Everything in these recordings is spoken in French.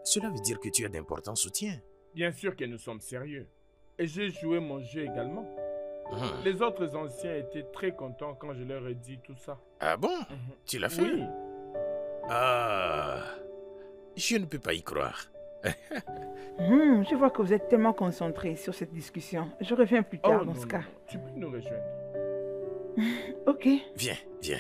cela veut dire que tu as d'importants soutiens. Bien sûr que nous sommes sérieux. Et j'ai joué mon jeu également. Les autres anciens étaient très contents quand je leur ai dit tout ça. Ah bon? Tu l'as fait? Oui. Ah, je ne peux pas y croire. Je vois que vous êtes tellement concentré sur cette discussion. Je reviens plus tard dans ce cas. Non. Tu peux nous rejoindre. Ok. Viens, viens.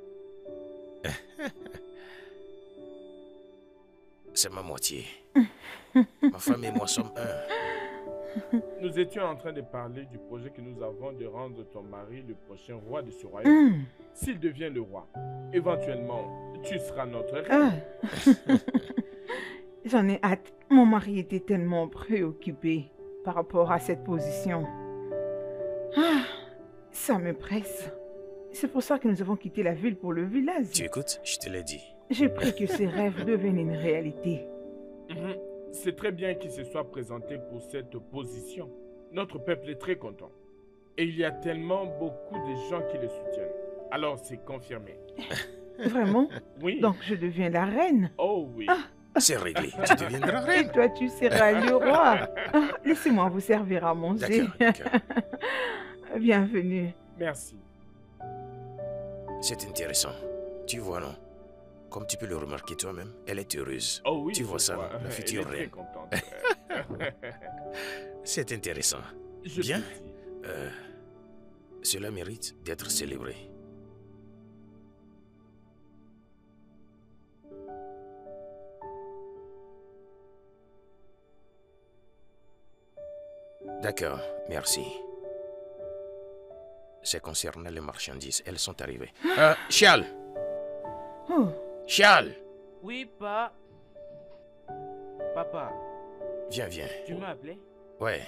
C'est ma moitié. Ma femme et moi sommes un. Nous étions en train de parler du projet que nous avons de rendre ton mari le prochain roi de ce royaume. S'il devient le roi, éventuellement, tu seras notre reine. J'en ai hâte. Mon mari était tellement préoccupé par rapport à cette position. Ça me presse. C'est pour ça que nous avons quitté la ville pour le village. Tu écoutes? Je te l'ai dit. J'ai pris que ces rêves deviennent une réalité. C'est très bien qu'il se soit présenté pour cette position. Notre peuple est très content. Et il y a tellement beaucoup de gens qui le soutiennent. Alors c'est confirmé. Vraiment? Oui. Donc je deviens la reine? Oh oui. C'est réglé. Tu deviendras reine. Et toi, tu seras le roi. Laissez-moi vous servir à manger. D'accord. Bienvenue. Merci. C'est intéressant. Tu vois, non? Comme tu peux le remarquer toi-même, elle est heureuse. Oh oui, tu vois ça, la future elle est reine. très contente. C'est intéressant. Je Bien. te dis. Cela mérite d'être célébré. D'accord, merci. C'est concernant les marchandises, elles sont arrivées. Charles! Oh. Charles! Oui, Papa. Viens. Tu m'as appelé? Ouais.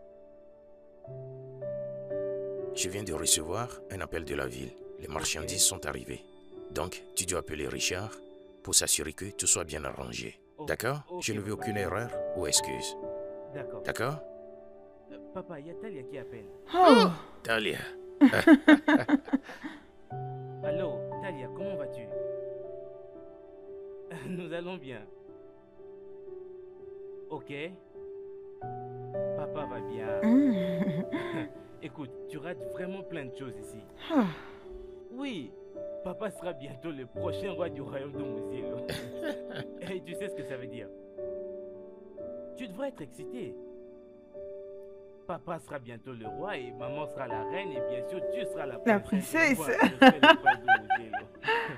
Je viens de recevoir un appel de la ville. Les marchandises sont arrivées. Donc, tu dois appeler Richard pour s'assurer que tout soit bien arrangé. D'accord? Je ne veux aucune erreur ou excuse. D'accord. D'accord? Papa, il y a Talia qui appelle. Oh. Talia. Allô, Talia, comment vas-tu? Nous allons bien. Ok. Papa va bien. Écoute, tu rates vraiment plein de choses ici. Oui, papa sera bientôt le prochain roi du royaume de Mouzielo. Et tu sais ce que ça veut dire? Tu devrais être excité. Papa sera bientôt le roi et maman sera la reine et bien sûr tu seras la princesse. La princesse. Je serai le prince de Mouzielo.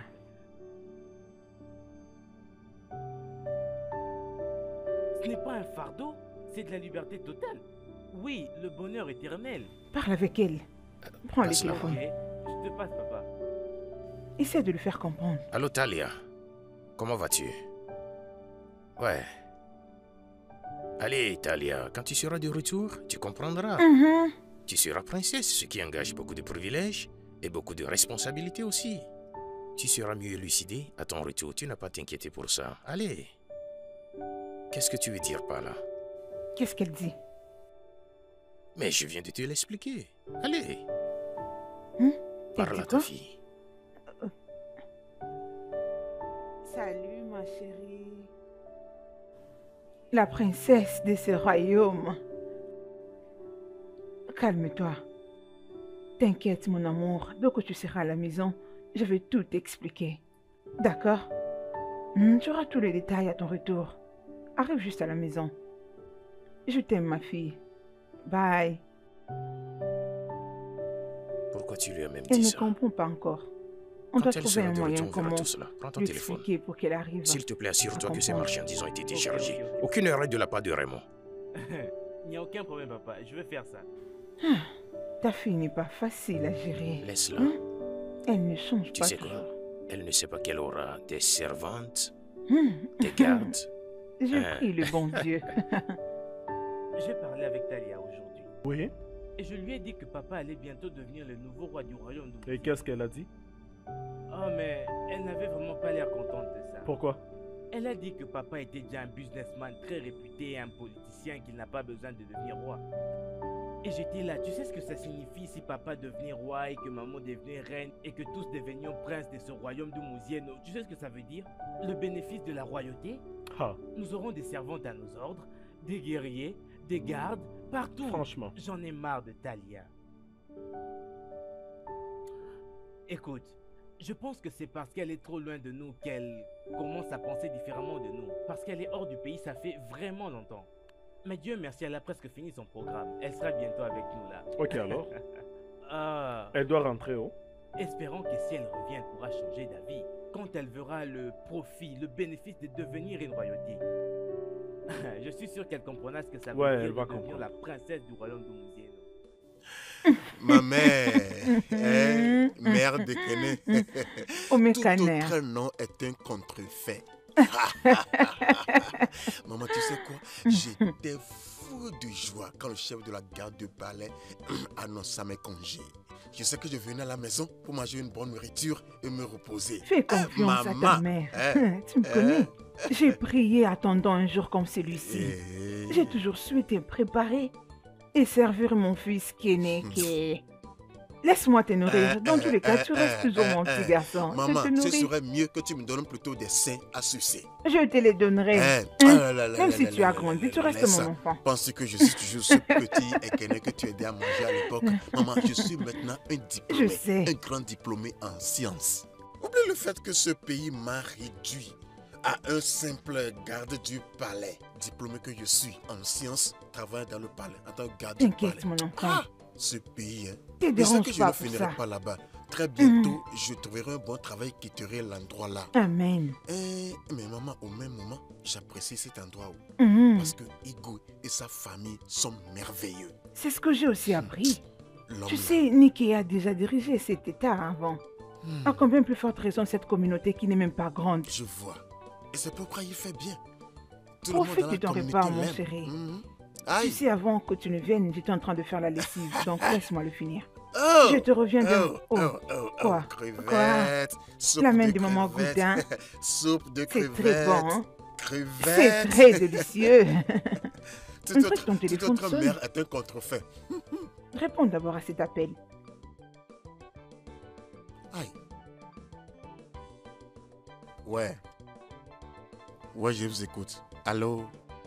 Ce n'est pas un fardeau, c'est de la liberté totale. Oui, le bonheur éternel. Parle avec elle. Prends le Passe-la. téléphone. Ok, je te passe, papa. Essaie de le faire comprendre. Allô, Talia. Comment vas-tu? Ouais. Allez, Talia, quand tu seras de retour, tu comprendras. Tu seras princesse, ce qui engage beaucoup de privilèges et beaucoup de responsabilités aussi. Tu seras mieux élucidée à ton retour. Tu n'as pas à t'inquiéter pour ça. Allez. Qu'est-ce que tu veux dire par là? Qu'est-ce qu'elle dit? Mais je viens de te l'expliquer. Allez. Elle Parle dit à ta quoi? fille. Salut, ma chérie. La princesse de ce royaume. Calme-toi. T'inquiète, mon amour. Dès que tu seras à la maison, je vais tout t'expliquer. D'accord? Tu auras tous les détails à ton retour. Arrive juste à la maison. Je t'aime, ma fille. Bye. Pourquoi tu lui as même Elle dit ne ça? comprend pas encore. On doit Quand elle trouver sera un de moyen retour, on verra comment tout cela. Prends ton lui téléphone. expliquer pour qu'elle arrive. S'il te plaît, assure-toi que ces comprendre. marchandises ont été déchargées. ok. Aucune erreur de la part de Raymond. Il n'y a aucun problème, papa. Je vais faire ça. Ta fille n'est pas facile à gérer. Laisse-la. Elle ne change Tu pas sais quoi? toujours. Elle ne sait pas qu'elle aura des servantes, des gardes. Je prie le bon Dieu. J'ai parlé avec Talia aujourd'hui. Oui. Et je lui ai dit que papa allait bientôt devenir le nouveau roi du royaume de Et Mouzielo. qu'est-ce qu'elle a dit? Oh, mais elle n'avait vraiment pas l'air contente de ça. Pourquoi? Elle a dit que papa était déjà un businessman très réputé et un politicien qu'il n'a pas besoin de devenir roi. Et j'étais là, tu sais ce que ça signifie si papa devenait roi et que maman devenait reine et que tous devenions princes de ce royaume de Mouzieno? Tu sais ce que ça veut dire? Le bénéfice de la royauté? Ah, Nous aurons des servantes à nos ordres, des guerriers, des gardes, partout. franchement. J'en ai marre de Talia. Écoute, je pense que c'est parce qu'elle est trop loin de nous qu'elle commence à penser différemment de nous. Parce qu'elle est hors du pays, ça fait vraiment longtemps. Mais Dieu merci, elle a presque fini son programme. Elle sera bientôt avec nous là. Ok alors. Ah, Elle doit rentrer, oh. espérons que si elle revient, elle pourra changer d'avis. Quand elle verra le profit, le bénéfice de devenir une royauté. Je suis sûr qu'elle comprendra ce que ça veut Ouais, dire elle va de devenir comprendre. la princesse du royaume de Mouzieno. Ma mère, mère de Kené. Oh, Tout mécaner. autre nom est un contrefait. Maman, tu sais quoi? J'étais fou de joie quand le chef de la garde de palais annonça mes congés. Je sais que je venais à la maison pour manger une bonne nourriture et me reposer. Fais confiance à ta maman, mère. hein, Tu me connais. J'ai prié attendant un jour comme celui-ci. Eh, J'ai toujours souhaité préparer et servir mon fils Keneke. Laisse-moi te nourrir. Dans tous les cas, tu restes toujours mon petit garçon. Maman, Je te ce nourris. serait mieux que tu me donnes plutôt des seins à sucer. Je te les donnerai. Hein? Hein? Ah là là là Même là si là tu là as là grandi, là tu là restes là, mon ça. enfant. Penses que je suis toujours ce petit Ekene que tu aidais à manger à l'époque? Maman, je suis maintenant un diplômé, Je sais. un grand diplômé en sciences. Oublie le fait que ce pays m'a réduit à un simple garde du palais. Diplômé que je suis en sciences, travaillant dans le palais en tant que garde du palais. T'inquiète, mon enfant. Ah, ce pays, hein. Te Je sais dérange que je pas ne pour finirai ça. pas là-bas. Très bientôt, je trouverai un bon travail qui quitterai l'endroit là. Amen. Mais maman, au même moment, j'apprécie cet endroit parce que Igwe et sa famille sont merveilleux. C'est ce que j'ai aussi appris. L'homme Tu là, sais, Niki a déjà dirigé cet état avant. À combien plus forte raison cette communauté qui n'est même pas grande. je vois. Et c'est pourquoi il fait bien. Tout le monde Profite dans de la ton communauté repas, mon l'aime. chéri. Tu Aïe. sais, avant que tu ne viennes, j'étais en train de faire la lessive, donc laisse-moi le finir. Oh. Je te reviens de... Quoi? Crevettes. Soupe La main de de maman crevettes. Goudin. Soupe de C'est crevettes. très bon, hein? C'est Crevettes. très délicieux. Tout On dirait que ton toute téléphone autre sonne. mère est un contrefait. Réponds d'abord à cet appel. Aïe. Ouais. Ouais, je vous écoute. Allô?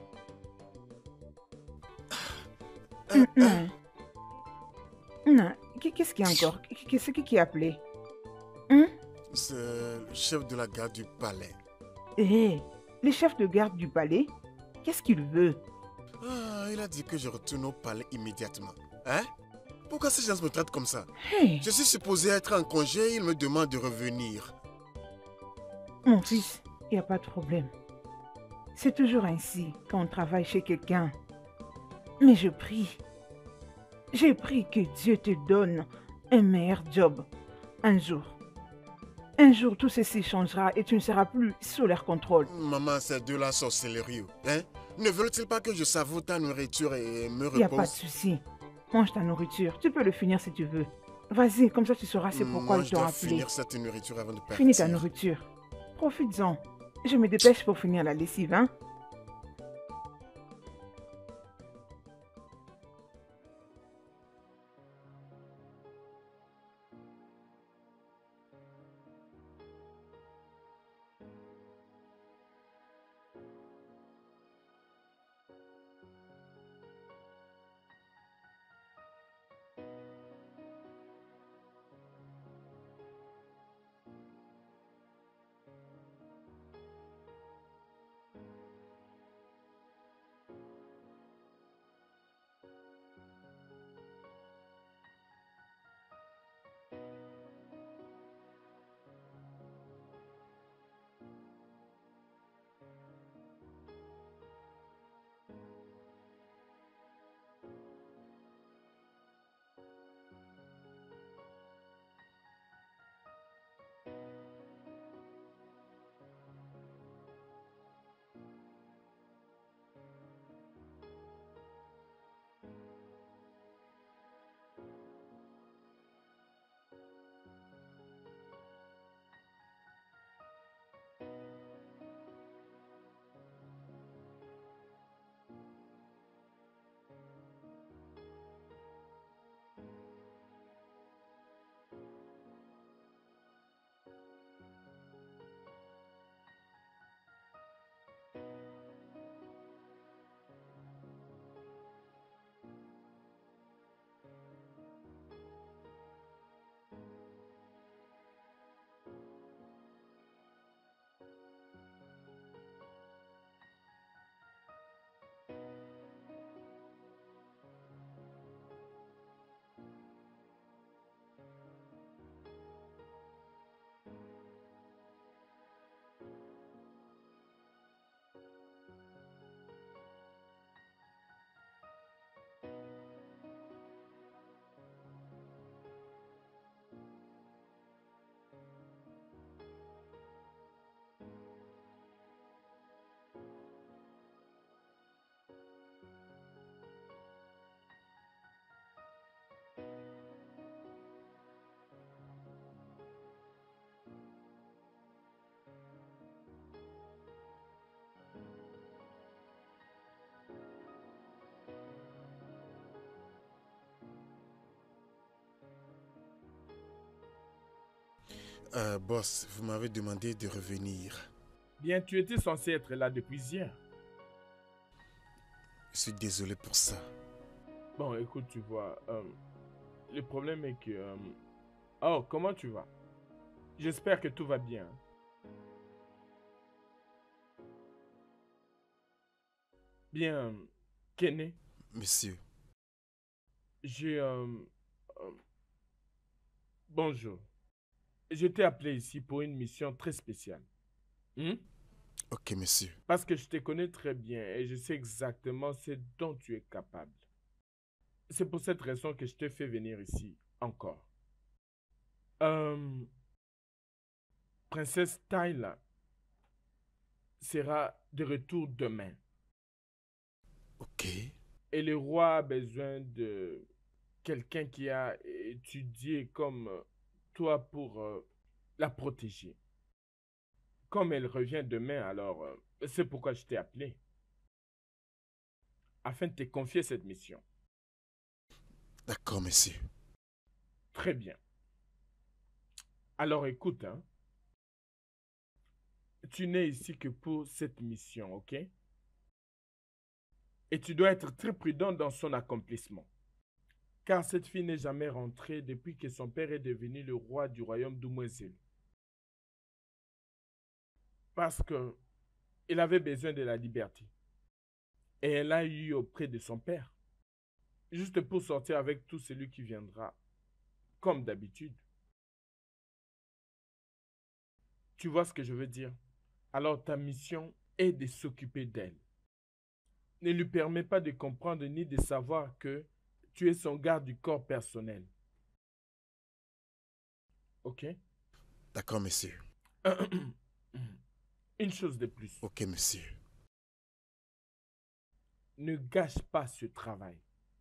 Non. Non. Qu'est-ce qu'il y a encore? C'est qui a appelé? C'est le chef de la garde du palais. Hé, le chef de garde du palais, qu'est-ce qu'il veut? Ah, il a dit que je retourne au palais immédiatement. Hein? Pourquoi ces gens me traitent comme ça? Hé, Je suis supposé être en congé, il me demande de revenir. mon fils, il n'y a pas de problème. C'est toujours ainsi quand on travaille chez quelqu'un. Mais je prie. J'ai pris que Dieu te donne un meilleur job. Un jour. Un jour, tout ceci changera et tu ne seras plus sous leur contrôle. Maman, ces deux-là sont sérieux. Hein? Ne veulent-ils pas que je savoure ta nourriture et me Il n'y a pas de repose? souci. Mange ta nourriture. Tu peux le finir si tu veux. Vas-y, comme ça tu sauras c'est pourquoi Moi, ils je t'ont dois appelé. finir cette nourriture avant de partir. Finis ta nourriture. Profites-en. Je me dépêche pour finir la lessive, hein? Boss, vous m'avez demandé de revenir. Bien, tu étais censé être là depuis hier. Je suis désolé pour ça. Bon, écoute, tu vois, le problème est que... Oh, comment tu vas? J'espère que tout va bien. Bien, Kenny. Monsieur. Bonjour. Je t'ai appelé ici pour une mission très spéciale. Ok, monsieur. Parce que je te connais très bien et je sais exactement ce dont tu es capable. C'est pour cette raison que je t'ai fait venir ici encore. Princesse Tyla sera de retour demain. Ok. Et le roi a besoin de quelqu'un qui a étudié comme toi pour la protéger. Comme elle revient demain, alors c'est pourquoi je t'ai appelé. Afin de te confier cette mission. D'accord, monsieur. Très bien. Alors écoute, hein. Tu n'es ici que pour cette mission, ok? Et tu dois être très prudent dans son accomplissement. Car cette fille n'est jamais rentrée depuis que son père est devenu le roi du royaume d'Umwezil. Parce que il avait besoin de la liberté. Et elle a eu auprès de son père. Juste pour sortir avec tout celui qui viendra. Comme d'habitude. Tu vois ce que je veux dire? Alors ta mission est de s'occuper d'elle. Ne lui permets pas de comprendre ni de savoir que tu es son garde du corps personnel. Ok? D'accord, monsieur. Une chose de plus. Ok, monsieur. Ne gâche pas ce travail.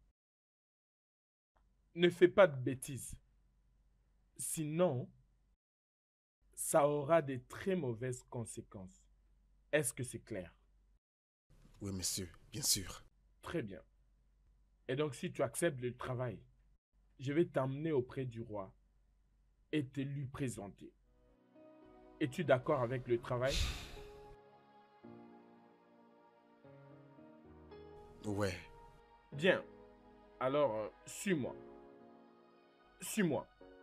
Ne fais pas de bêtises. Sinon, ça aura de très mauvaises conséquences. Est-ce que c'est clair? Oui, monsieur, bien sûr. Très bien. Et donc, si tu acceptes le travail, je vais t'emmener auprès du roi et te lui présenter. Es-tu d'accord avec le travail? Ouais. Bien. Alors, suis-moi. Suis-moi.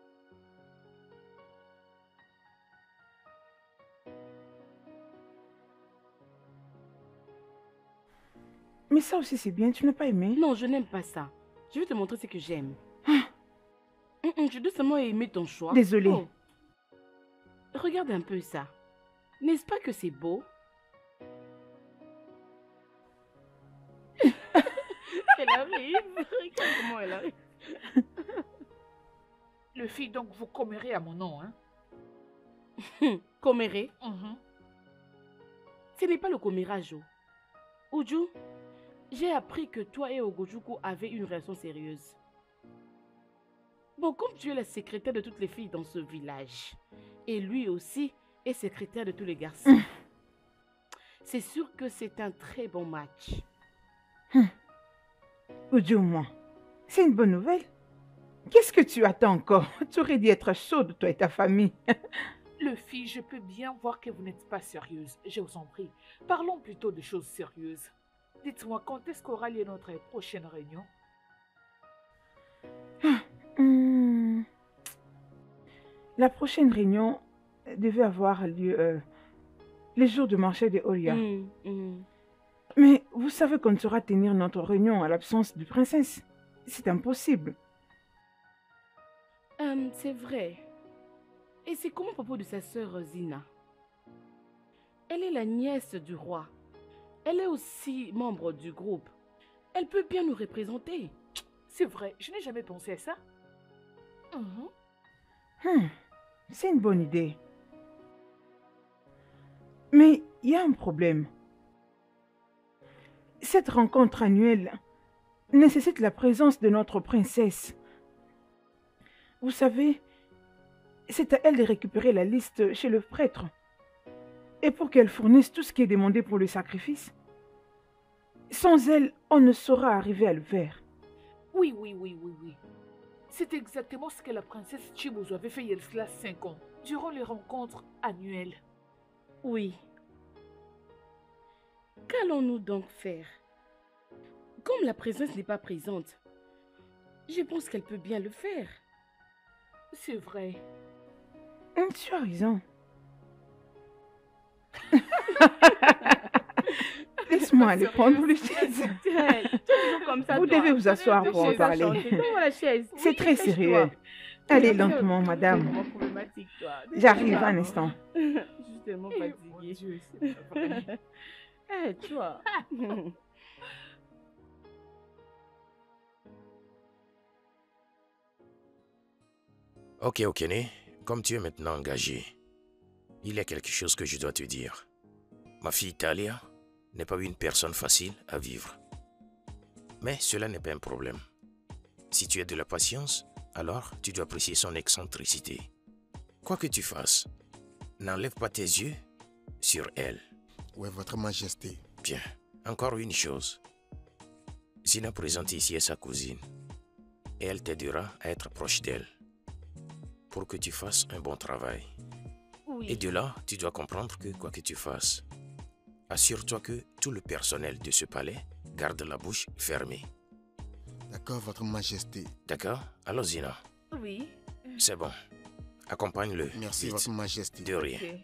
Mais ça aussi c'est bien, tu n'as pas aimé? Non, je n'aime pas ça. Je vais te montrer ce que j'aime. Je dois seulement aimer ton choix. Désolée. Oh. Regarde un peu ça. N'est-ce pas que c'est beau? Elle arrive. Regarde comment elle arrive. Le fille, donc vous commerez à mon nom, hein? Coméré? Ce n'est pas le comérage. Uju, j'ai appris que toi et Ogojuku avez une relation sérieuse. Bon, comme tu es la secrétaire de toutes les filles dans ce village, et lui aussi est secrétaire de tous les garçons, c'est sûr que c'est un très bon match. Uju, moi, c'est une bonne nouvelle. Qu'est-ce que tu attends encore? Tu aurais dû être chaude, toi et ta famille. Le fille, je peux bien voir que vous n'êtes pas sérieuse. Je vous en prie. Parlons plutôt de choses sérieuses. Dites-moi, quand est-ce qu'aura lieu notre prochaine réunion? La prochaine réunion devait avoir lieu les jours du marché de Oria. Mais vous savez qu'on ne saura tenir notre réunion à l'absence de princesse. C'est impossible. C'est vrai. Et c'est comment à propos de sa sœur Zina? Elle est la nièce du roi. Elle est aussi membre du groupe. Elle peut bien nous représenter. C'est vrai, je n'ai jamais pensé à ça. C'est une bonne idée. Mais il y a un problème. Cette rencontre annuelle nécessite la présence de notre princesse. Vous savez, c'est à elle de récupérer la liste chez le prêtre. Et pour qu'elle fournisse tout ce qui est demandé pour le sacrifice. Sans elle, on ne saura arriver à le faire. Oui. C'est exactement ce que la princesse Chibuzo avait fait il y a cela 5 ans. durant les rencontres annuelles. Oui. Qu'allons-nous donc faire? Comme la présence n'est pas présente, je pense qu'elle peut bien le faire. C'est vrai. Tu as raison. Laisse-moi aller prendre le chaise. Vous devez vous asseoir pour en parler. C'est très sérieux. Allez lentement, madame. J'arrive un instant. Je suis tellement fatiguée. Eh, toi. Ok, Okene, comme tu es maintenant engagé, il y a quelque chose que je dois te dire. Ma fille Talia n'est pas une personne facile à vivre. Mais cela n'est pas un problème. Si tu as de la patience, alors tu dois apprécier son excentricité. Quoi que tu fasses, n'enlève pas tes yeux sur elle. Oui, Votre Majesté. Bien, encore une chose. Zina présente ici est sa cousine. Et elle t'aidera à être proche d'elle. Pour que tu fasses un bon travail. Oui. Et de là, tu dois comprendre que quoi que tu fasses, assure-toi que tout le personnel de ce palais garde la bouche fermée. D'accord, Votre Majesté. D'accord? Alors Zina, Oui. c'est bon. Accompagne-le. Merci, vite. Votre Majesté. De rien. Ok.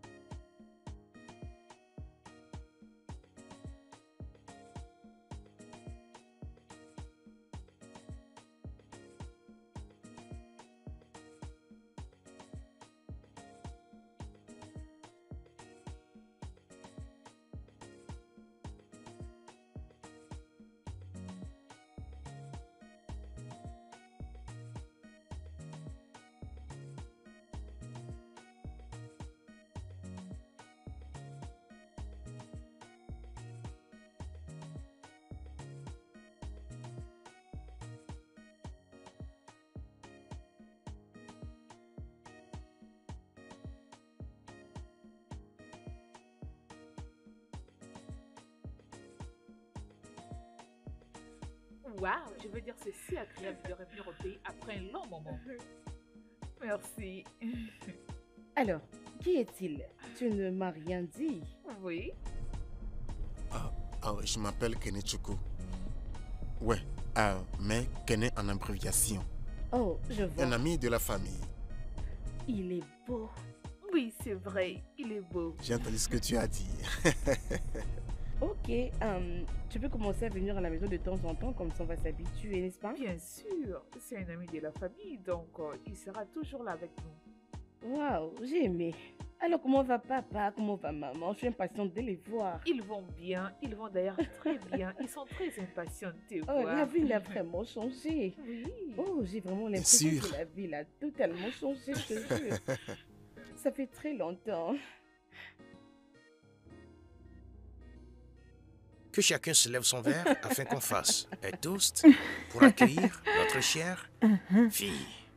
Waouh, je veux dire, c'est si agréable de revenir au pays après un long moment. Merci. Alors, qui est-il? Tu ne m'as rien dit. Oui. Ouais, je m'appelle Kene Chuku. Ouais, mais Kene en abréviation. Oh, je vois. Un ami de la famille. Il est beau. Oui, c'est vrai, il est beau. J'ai entendu ce que tu as dit. Ok, tu peux commencer à venir à la maison de temps en temps, comme ça on va s'habituer, n'est-ce pas? Bien sûr, c'est un ami de la famille, donc il sera toujours là avec nous. Waouh, j'ai aimé. Alors comment va papa, comment va maman? Je suis impatiente de les voir. Ils vont bien, ils vont d'ailleurs très bien. Ils sont très impatients de te Oh, voir. la ville a vraiment changé. Oui. Oh, j'ai vraiment l'impression sûr. que la ville a totalement changé, je te jure. Ça fait très longtemps. Que chacun se lève son verre afin qu'on fasse un toast pour accueillir notre chère fille.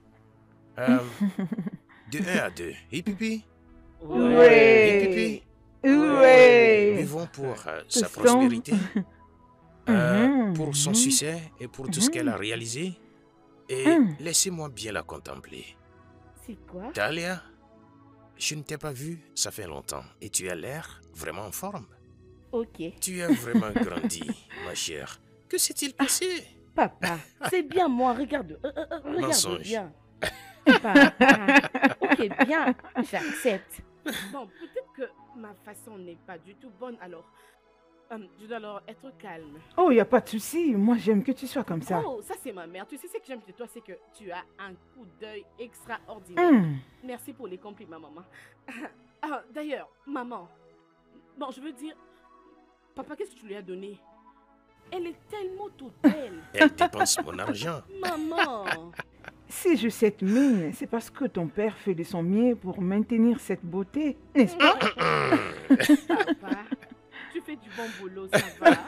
De 1 à 2. Et pipi? Et pipi? Ouais. Buvons pour sa Toussons. prospérité, pour son succès et pour tout ce qu'elle a réalisé. Et laissez-moi bien la contempler. C'est quoi? Talia, je ne t'ai pas vue, ça fait longtemps. Et tu as l'air vraiment en forme. Ok. Tu as vraiment grandi, ma chère. Que s'est-il passé? Papa, c'est bien moi, regarde. Regarde Mensonge. bien. Papa, ok, bien, j'accepte. Bon, peut-être que ma façon n'est pas du tout bonne, alors je dois alors être calme. Oh, il n'y a pas de souci. Moi, j'aime que tu sois comme ça. Oh, ça c'est ma mère. Tu sais, ce que j'aime de toi, c'est que tu as un coup d'œil extraordinaire. Merci pour les compliments, maman. D'ailleurs, maman, bon, je veux dire, papa, qu'est-ce que tu lui as donné? Elle est tellement toute belle. Elle dépense mon argent. Maman. Si j'ai cette mine, c'est parce que ton père fait de son mieux pour maintenir cette beauté, n'est-ce pas? Papa, tu fais du bon boulot, ça va.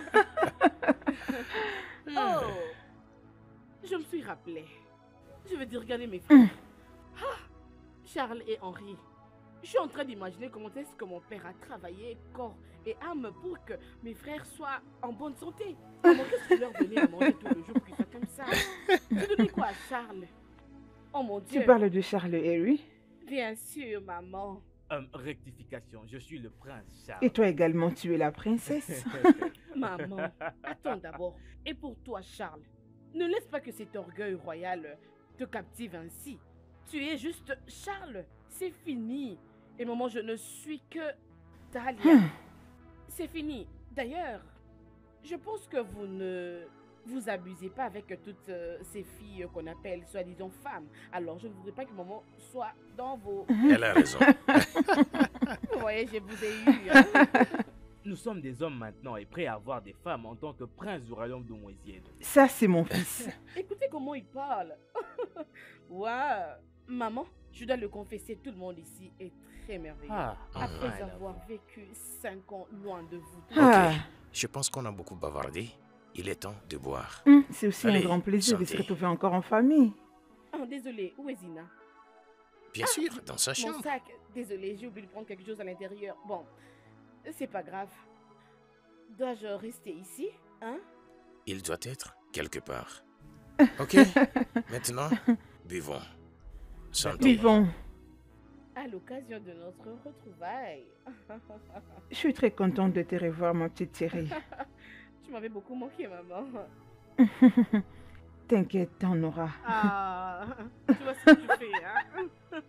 Oh, je me suis rappelé. Je veux dire, regardez mes frères. Charles et Henri. Je suis en train d'imaginer comment est-ce que mon père a travaillé corps et âme pour que mes frères soient en bonne santé. Comment qu'est-ce que je leur donnais à manger tout le jour pour qu'ils soient comme ça? Tu donnais quoi à Charles? Oh mon Dieu. Tu parles de Charles et Harry? Bien sûr, maman. Rectification, je suis le prince Charles. Et toi également, tu es la princesse. Maman, attends d'abord. Et pour toi, Charles, ne laisse pas que cet orgueil royal te captive ainsi. Tu es juste Charles. C'est fini. Et maman, je ne suis que Talia. C'est fini. D'ailleurs, je pense que vous ne vous abusez pas avec toutes ces filles qu'on appelle soi-disant femmes. Alors, je ne voudrais pas que maman soit dans vos... Elle a raison. Vous voyez, je vous ai eu. Nous sommes des hommes maintenant et prêts à avoir des femmes en tant que prince du royaume de Moisiel. Ça, c'est mon fils. Écoutez comment il parle. Waouh. Maman, je dois le confesser, tout le monde ici est très merveilleux. Après avoir vécu 5 ans loin de vous. Ah. Ok, je pense qu'on a beaucoup bavardé. Il est temps de boire. C'est aussi Allez, un grand plaisir de se santé. retrouver encore en famille. Oh, désolé, où est Zina? Bien sûr, dans sa Mon chambre. sac, désolé, j'ai oublié de prendre quelque chose à l'intérieur. Bon, c'est pas grave. Dois-je rester ici, hein? Il doit être quelque part. Ok, maintenant, buvons. Santé. Vivons. À l'occasion de notre retrouvaille. Je suis très contente de te revoir, ma petite chérie. Tu m'avais beaucoup manqué, maman. T'inquiète, t'en auras. Ah, tu vois ce que tu fais, hein?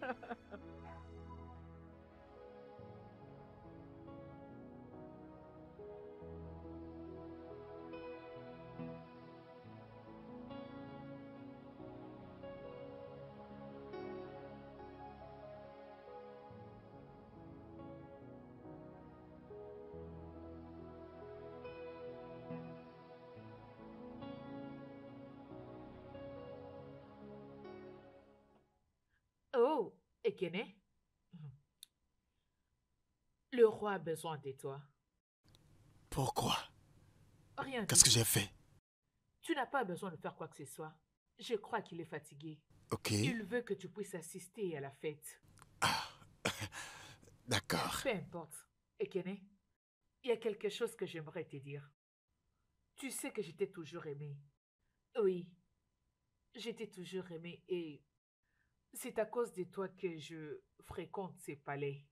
Oh, Ekene, le roi a besoin de toi. Pourquoi? Rien. Qu'est-ce que j'ai fait? Tu n'as pas besoin de faire quoi que ce soit. Je crois qu'il est fatigué. Ok. Il veut que tu puisses assister à la fête. D'accord. Peu importe. Ekene, il y a quelque chose que j'aimerais te dire. Tu sais que je t'ai toujours aimé. Oui, je t'ai toujours aimé et c'est à cause de toi que je fréquente ces palais.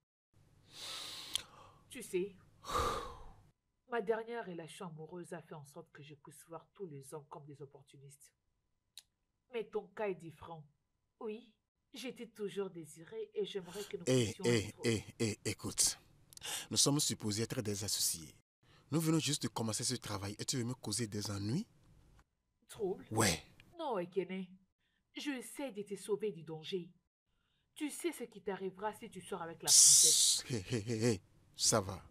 Tu sais, ma dernière relation amoureuse a fait en sorte que je puisse voir tous les hommes comme des opportunistes. Mais ton cas est différent. Oui, j'étais toujours désirée et j'aimerais que nous puissions être... Écoute. Nous sommes supposés être des associés. Nous venons juste de commencer ce travail et tu veux me causer des ennuis? Trouble? Ouais. Non, Ekene. Je essaie de te sauver du danger. Tu sais ce qui t'arrivera si tu sors avec la princesse. Hé, ça va.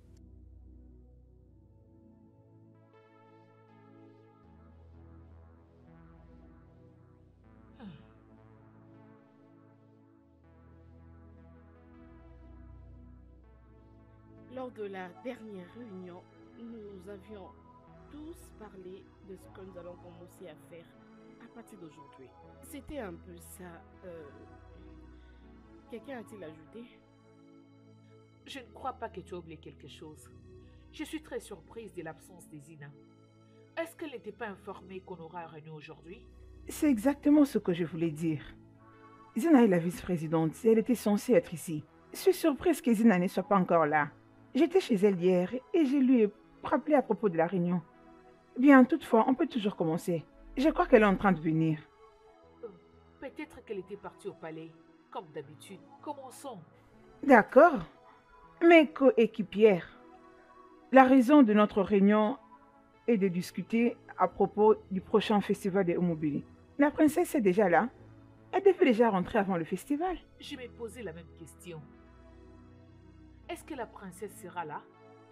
Lors de la dernière réunion, nous avions tous parlé de ce que nous allons commencer à faire à partir d'aujourd'hui. C'était un peu ça. Quelqu'un a-t-il ajouté? Je ne crois pas que tu as oublié quelque chose. Je suis très surprise de l'absence de Zina. Est-ce qu'elle n'était pas informée qu'on aura une réunion aujourd'hui? C'est exactement ce que je voulais dire. Zina est la vice-présidente et elle était censée être ici. Je suis surprise que Zina ne soit pas encore là. J'étais chez elle hier et je lui ai rappelé à propos de la réunion. Bien, toutefois, on peut toujours commencer. Je crois qu'elle est en train de venir. Peut-être qu'elle était partie au palais, comme d'habitude. Commençons. D'accord. Mes coéquipières, la raison de notre réunion est de discuter à propos du prochain festival de Omobili. La princesse est déjà là. Elle devait déjà rentrer avant le festival. Je m'ai posé la même question. Est-ce que la princesse sera là?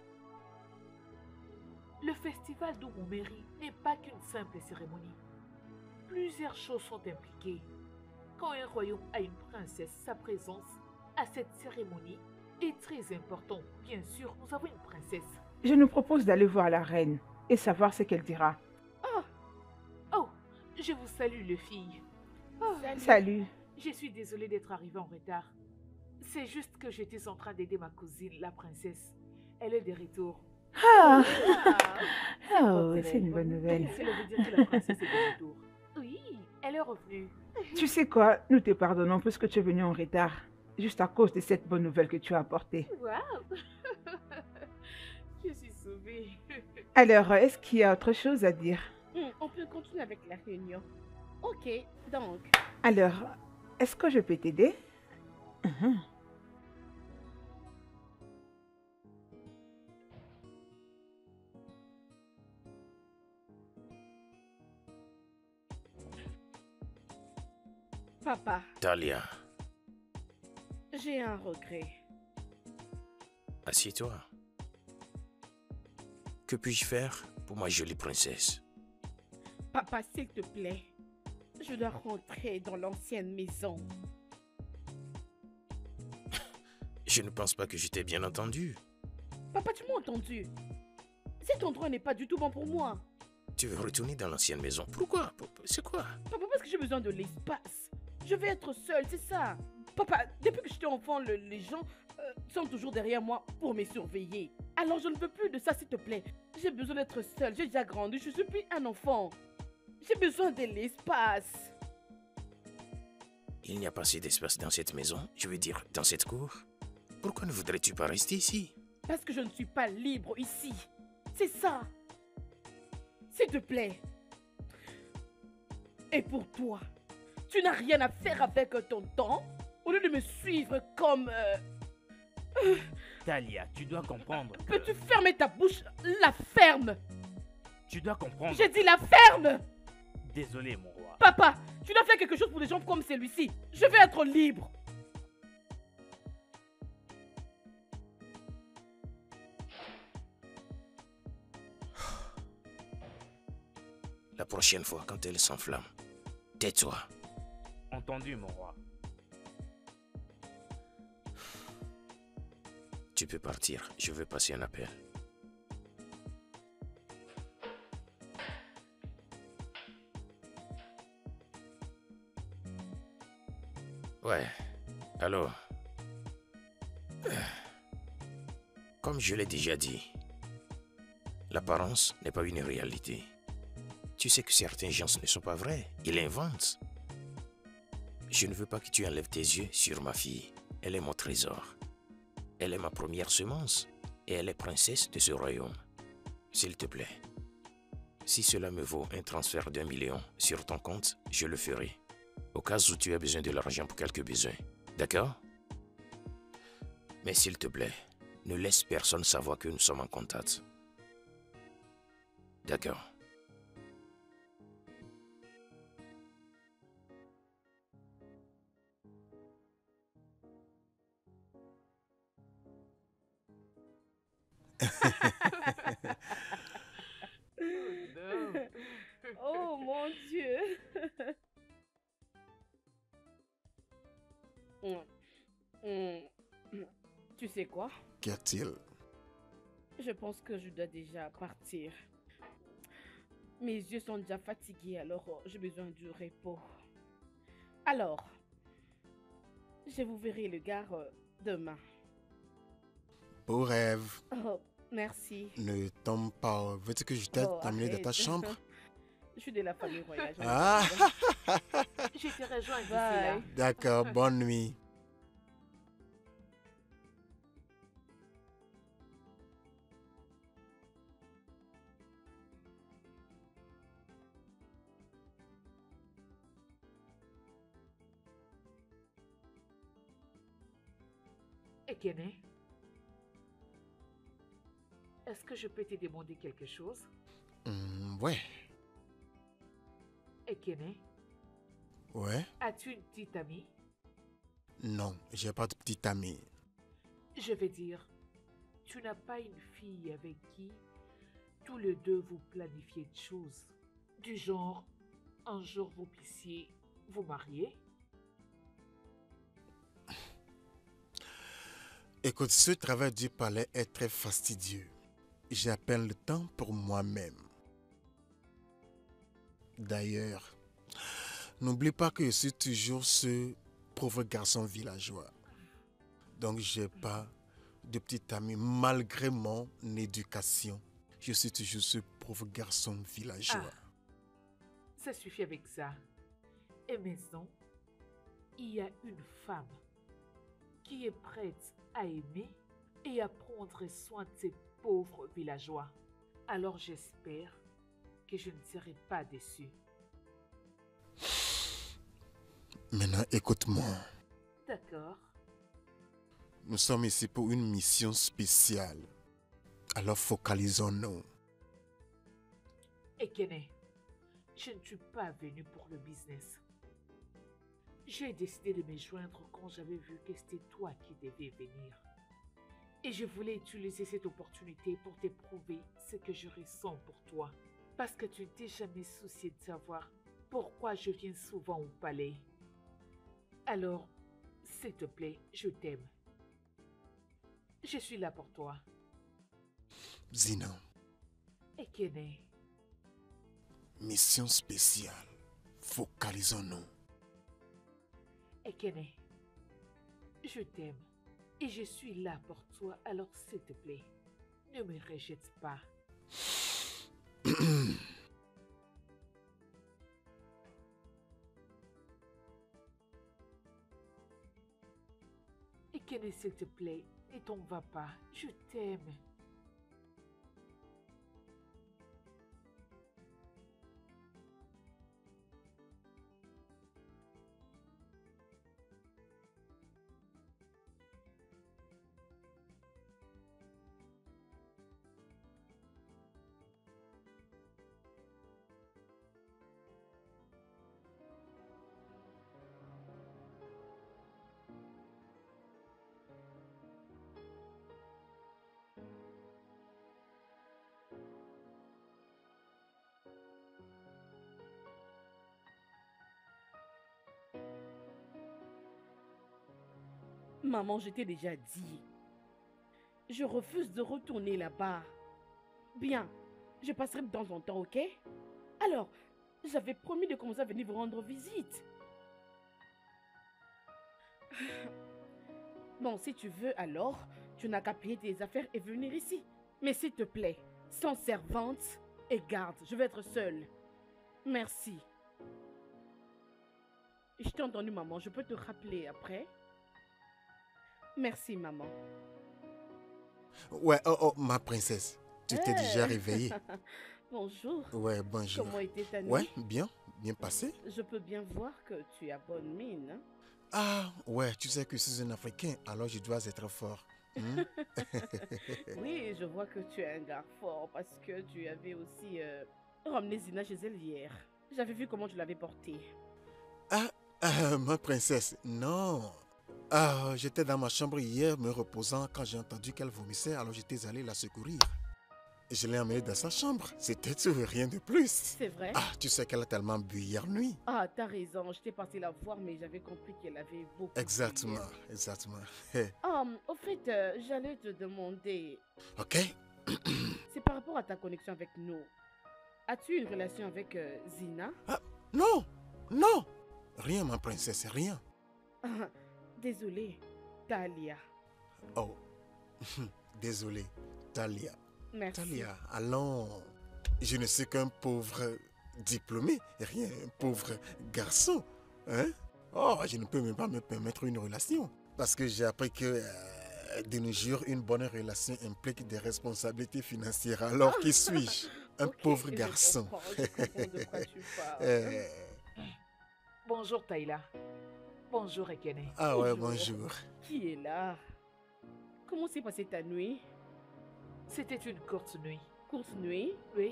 Le festival d'Omomeri n'est pas qu'une simple cérémonie. Plusieurs choses sont impliquées. Quand un royaume a une princesse, sa présence à cette cérémonie est très importante. Bien sûr, nous avons une princesse. Je nous propose d'aller voir la reine et savoir ce qu'elle dira. Oh, je vous salue les filles. Salut. Je suis désolée d'être arrivée en retard. C'est juste que j'étais en train d'aider ma cousine, la princesse. Elle est de retour. Ah, Oh, c'est une bonne nouvelle. Cela veut dire que la princesse est de retour. Oui, elle est revenue. Tu sais quoi, nous te pardonnons puisque tu es venu en retard. juste à cause de cette bonne nouvelle que tu as apportée. Waouh! Je suis sauvée. Alors, est-ce qu'il y a autre chose à dire? On peut continuer avec la réunion. Ok, donc. Alors, est-ce que je peux t'aider? Papa, Talia, j'ai un regret. assieds-toi. Que puis-je faire pour ma jolie princesse? Papa, s'il te plaît, je dois rentrer dans l'ancienne maison. Je ne pense pas que je t'ai bien entendu. Papa, tu m'as entendu? Cet endroit n'est pas du tout bon pour moi. Tu veux retourner dans l'ancienne maison. Pourquoi? C'est quoi? Papa, parce que j'ai besoin de l'espace. Je vais être seule, c'est ça. Papa, depuis que j'étais enfant, les gens sont toujours derrière moi pour me surveiller. Alors je ne veux plus de ça, s'il te plaît. J'ai besoin d'être seule. J'ai déjà grandi, je suis plus un enfant. J'ai besoin de l'espace. Il n'y a pas assez d'espace dans cette maison, je veux dire, dans cette cour. Pourquoi ne voudrais-tu pas rester ici? Parce que je ne suis pas libre ici. C'est ça. S'il te plaît. Et pour toi, tu n'as rien à faire avec ton temps au lieu de me suivre comme... Talia, tu dois comprendre. Peux-tu fermer ta bouche? La ferme. Tu dois comprendre. J'ai dit la ferme. Désolé, mon roi. Papa, tu dois faire quelque chose pour des gens comme celui-ci. Je veux être libre. La prochaine fois, quand elle s'enflamme, tais-toi. Entendu, mon roi. Tu peux partir, je veux passer un appel. Ouais, alors... Comme je l'ai déjà dit, l'apparence n'est pas une réalité. Tu sais que certains gens ne sont pas vrais, ils inventent. Je ne veux pas que tu enlèves tes yeux sur ma fille. Elle est mon trésor. Elle est ma première semence et elle est princesse de ce royaume. S'il te plaît, si cela me vaut un transfert d'1 million sur ton compte, je le ferai. Au cas où tu as besoin de l'argent pour quelques besoins. D'accord? Mais s'il te plaît, ne laisse personne savoir que nous sommes en contact. D'accord. Oh mon Dieu. Tu sais quoi? Qu'y a-t-il? Je pense que je dois déjà partir. Mes yeux sont déjà fatigués, alors j'ai besoin du repos. Alors, je vous verrai le gars demain. Beau rêve. Oh, merci. Ne tombe pas. Veux-tu que je t'aide à t'amener dans ta arrête. chambre? Je suis de la famille royale. Ah, Je te rejoins d'ici Bye. là. d'accord, bonne nuit. Ekene, est-ce que je peux te demander quelque chose? Ouais, Ekene, ouais. as-tu une petite amie? Non, j'ai pas de petite amie. Je veux dire, tu n'as pas une fille avec qui tous les deux vous planifiez de choses. Du genre, un jour vous puissiez vous marier? Écoute, ce travail du palais est très fastidieux. J'ai à peine le temps pour moi-même. D'ailleurs, n'oublie pas que je suis toujours ce pauvre garçon villageois. Donc, j'ai pas de petite amie malgré mon éducation. Je suis toujours ce pauvre garçon villageois. Ça suffit avec ça. Et maintenant, il y a une femme qui est prête à aimer et à prendre soin de ces pauvres villageois. Alors j'espère que je ne serai pas déçue. Maintenant, écoute-moi. D'accord. Nous sommes ici pour une mission spéciale. Alors focalisons-nous. Ekene, je ne suis pas venue pour le business. J'ai décidé de me joindre quand j'avais vu que c'était toi qui devais venir. Et je voulais utiliser cette opportunité pour te prouver ce que je ressens pour toi. Parce que tu ne t'es jamais soucié de savoir pourquoi je viens souvent au palais. Alors, s'il te plaît, je t'aime. Je suis là pour toi. Zina. Ekene. Mission spéciale. Focalisons-nous. Ekene, je t'aime et je suis là pour toi, alors s'il te plaît, ne me rejette pas. Ekene, s'il te plaît, ne t'en va pas, je t'aime. Maman, je t'ai déjà dit. Je refuse de retourner là-bas. Bien, je passerai de temps en temps, ok? Alors, j'avais promis de commencer à venir vous rendre visite. Bon, si tu veux alors, tu n'as qu'à payer tes affaires et venir ici. Mais s'il te plaît, sans servante et garde, je vais être seule. Merci. Je t'ai entendu, maman, je peux te rappeler après? Merci, maman. Ouais, oh, ma princesse. Tu t'es déjà réveillée? Bonjour. Ouais, bonjour. Comment était ta nuit? Ouais, bien passé. Je peux bien voir que tu as bonne mine. Hein? Ah, ouais, tu sais que je suis un Africain, alors je dois être fort. Oui, je vois que tu es un gars fort parce que tu avais aussi ramené Zina chez elle hier. J'avais vu comment tu l'avais portée. Ma princesse, non. J'étais dans ma chambre hier me reposant quand j'ai entendu qu'elle vomissait, alors j'étais allé la secourir. Je l'ai emmenée dans sa chambre, c'était tout, rien de plus. C'est vrai? Tu sais qu'elle a tellement bu hier nuit. T'as raison, j'étais partie la voir, mais j'avais compris qu'elle avait beaucoup Exactement, bu. exactement. Au fait, j'allais te demander... Ok. C'est par rapport à ta connexion avec nous. As-tu une relation avec Zina? Non, non. Rien, ma princesse, rien. Désolée, Talia. Oh, désolé, Talia. Merci. Talia, allons. Je ne suis qu'un pauvre diplômé, rien, un pauvre garçon. Hein? Oh, je ne peux même pas me permettre une relation. Parce que j'ai appris que de nos jours, une bonne relation implique des responsabilités financières. Alors, qui suis-je? Un pauvre garçon. Je comprends de quoi tu parles. Bonjour Taïla. Bonjour Ekene. Ah ouais, bonjour. Qui est là? Comment s'est passée ta nuit? C'était une courte nuit. Courte nuit? Oui.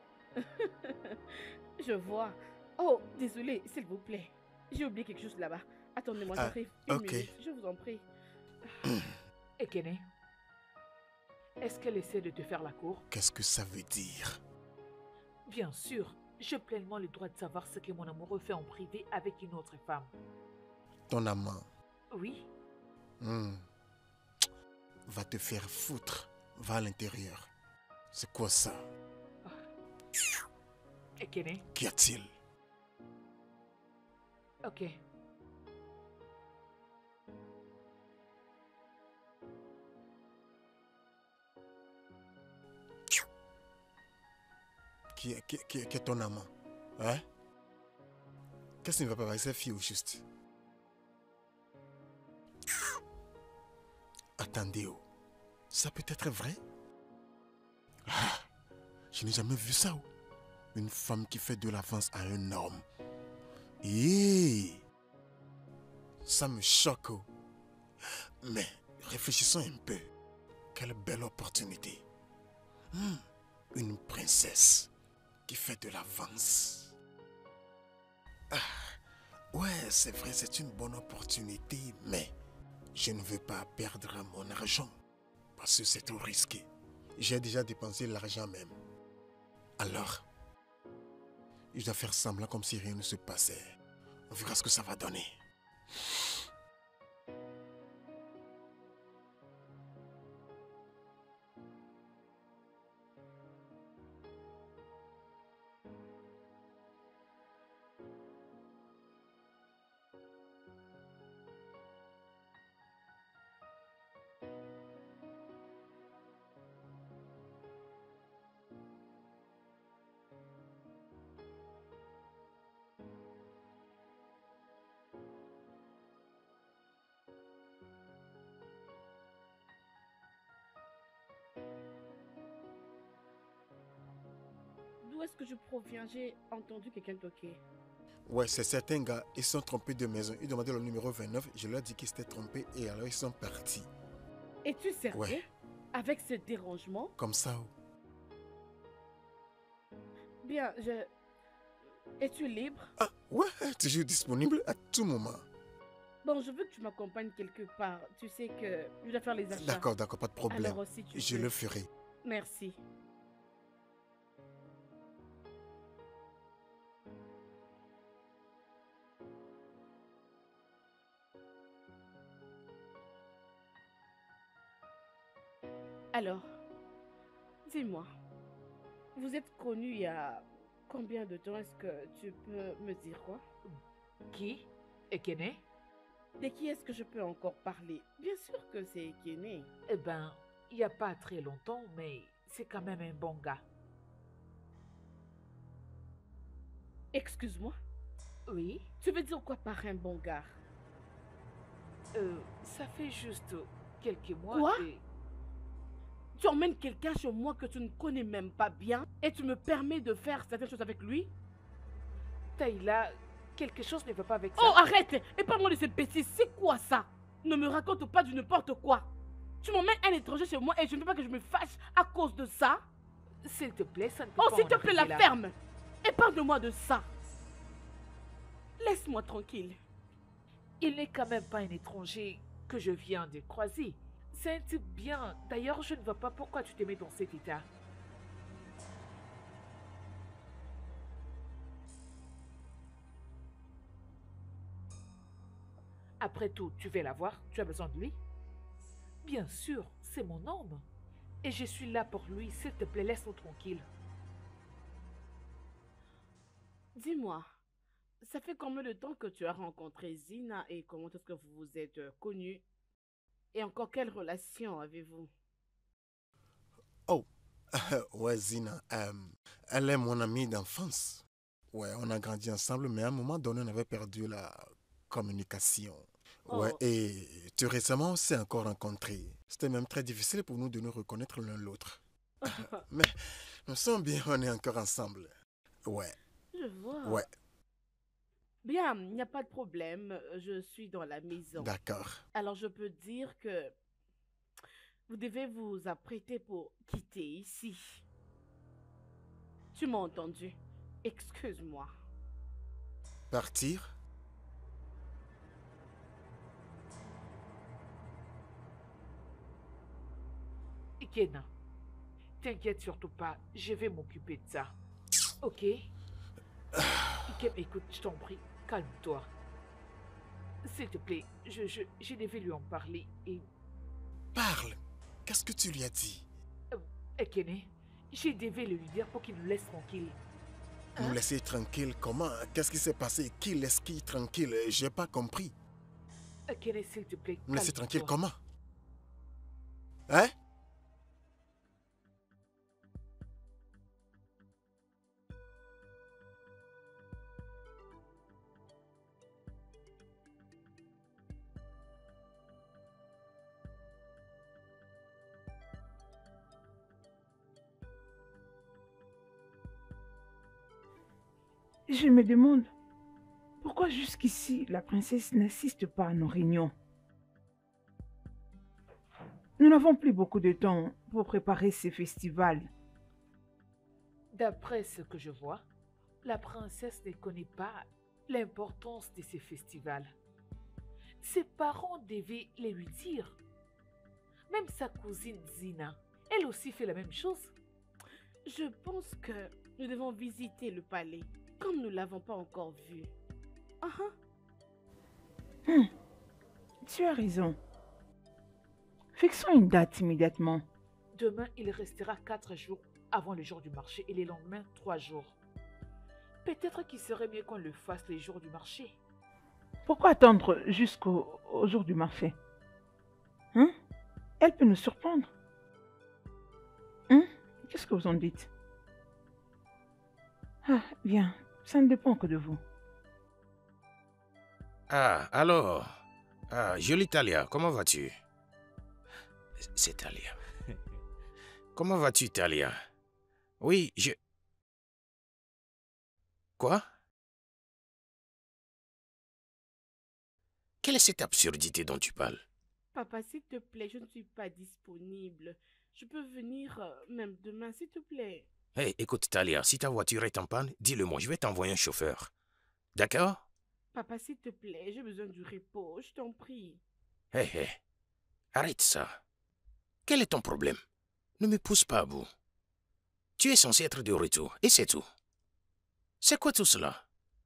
Je vois. Oh, désolé, s'il vous plaît. J'ai oublié quelque chose là-bas. Attendez-moi, j'arrive. Une minute, je vous en prie. Ekene, est-ce qu'elle essaie de te faire la cour? Qu'est-ce que ça veut dire? Bien sûr, j'ai pleinement le droit de savoir ce que mon amoureux fait en privé avec une autre femme. Ton amant? Oui. Va te faire foutre. Va à l'intérieur. C'est quoi ça? Ekene? Qu'y a-t-il? Ok. Qui est ton amant? Hein? Qu'est-ce qui ne va pas avec cette fille au juste? Attendez, oh. Ça peut être vrai? Ah, je n'ai jamais vu ça. Oh. Une femme qui fait de l'avance à un homme. Et ça me choque. Oh. Mais réfléchissons un peu. Quelle belle opportunité. Une princesse qui fait de l'avance. Ah, ouais, c'est vrai, c'est une bonne opportunité, mais je ne veux pas perdre mon argent parce que c'est trop risqué. J'ai déjà dépensé l'argent même. Alors, je dois faire semblant comme si rien ne se passait. On verra ce que ça va donner. D'où est-ce que je proviens? J'ai entendu quelqu'un toquer. Ouais, c'est certains gars, ils sont trompés de maison. Ils demandaient le numéro 29. Je leur ai dit qu'ils s'étaient trompés et alors ils sont partis. Es-tu sérieux? Ouais. Avec ce dérangement? Comme ça. Bien, Es-tu libre? Ah, ouais, toujours disponible à tout moment. Bon, je veux que tu m'accompagnes quelque part. Tu sais que je dois faire les achats. D'accord, pas de problème. Alors, si tu Je veux. le ferai. Merci. Alors, dis-moi, vous êtes connus il y a combien de temps? Est-ce que tu peux me dire quoi? Qui? Ekene? De qui est-ce que je peux encore parler? Bien sûr que c'est Ekene. Eh ben, il n'y a pas très longtemps, mais c'est quand même un bon gars. Excuse-moi, Oui? tu veux dire quoi par un bon gars? Ça fait juste quelques mois Quoi? que... Tu emmènes quelqu'un chez moi que tu ne connais même pas bien et tu me permets de faire certaines choses avec lui? Taïla, quelque chose ne va pas avec ça. Oh, arrête! Et parle-moi de ces bêtises, c'est quoi ça? Ne me raconte pas du n'importe quoi. Tu m'emmènes un étranger chez moi et je ne veux pas que je me fâche à cause de ça? S'il te plaît, ça ne peut Oh, pas s'il en te plaît, la arriver là. ferme! Et parle-moi de ça. Laisse-moi tranquille. Il n'est quand même pas un étranger que je viens de croiser. C'est un type bien. D'ailleurs, je ne vois pas pourquoi tu te mets dans cet état. Après tout, tu veux la voir? Tu as besoin de lui? Bien sûr, c'est mon homme. Et je suis là pour lui. S'il te plaît, laisse-nous tranquille. Dis-moi, ça fait combien de temps que tu as rencontré Zina et comment est-ce que vous vous êtes connus? Et encore quelle relation avez-vous? Oh, ouais, Zina, elle est mon amie d'enfance. Ouais, on a grandi ensemble, mais à un moment donné, on avait perdu la communication. Ouais, Oh. et tout récemment, on s'est encore rencontrés. C'était même très difficile pour nous de nous reconnaître l'un l'autre. Mais nous sommes bien, on est encore ensemble. Ouais, Je vois. ouais, Bien, il n'y a pas de problème. Je suis dans la maison. d'accord. Alors, je peux dire que vous devez vous apprêter pour quitter ici. Tu m'as entendu? Excuse-moi. Partir? Ikena, t'inquiète surtout pas. Je vais m'occuper de ça. Ok? Ikem, écoute, je t'en prie, calme-toi. S'il te plaît, je devais lui en parler et... Parle. Qu'est-ce que tu lui as dit? Ekene, je devais le lui dire pour qu'il nous laisse tranquille. Nous laisser tranquille, comment? Qu'est-ce qui s'est passé? Qui laisse qui tranquille? J'ai pas compris. Ekene, s'il te plaît, Nous laisser tranquille, calme-toi. comment? Hein? Je me demande pourquoi jusqu'ici la princesse n'assiste pas à nos réunions. Nous n'avons plus beaucoup de temps pour préparer ces festivals. D'après ce que je vois, la princesse ne connaît pas l'importance de ces festivals. Ses parents devaient les lui dire. Même sa cousine Zina, elle aussi fait la même chose. Je pense que nous devons visiter le palais, comme nous ne l'avons pas encore vu. Tu as raison. Fixons une date immédiatement. Demain, il restera 4 jours avant le jour du marché et les lendemains 3 jours. Peut-être qu'il serait mieux qu'on le fasse les jours du marché. Pourquoi attendre jusqu'au jour du marché? Elle peut nous surprendre. Qu'est-ce que vous en dites? Ah, bien, ça ne dépend que de vous. Ah, alors. Ah, jolie Talia, comment vas-tu? C'est Talia. Comment vas-tu, Talia? Oui, je... Quoi? Quelle est cette absurdité dont tu parles? Papa, s'il te plaît, je ne suis pas disponible. Je peux venir même demain, s'il te plaît. Hey, écoute, Talia, si ta voiture est en panne, dis-le-moi, je vais t'envoyer un chauffeur. D'accord? Papa, s'il te plaît, j'ai besoin du repos, je t'en prie. Hé, arrête ça. Quel est ton problème? Ne me pousse pas à bout. Tu es censé être de retour, et c'est tout. C'est quoi tout cela?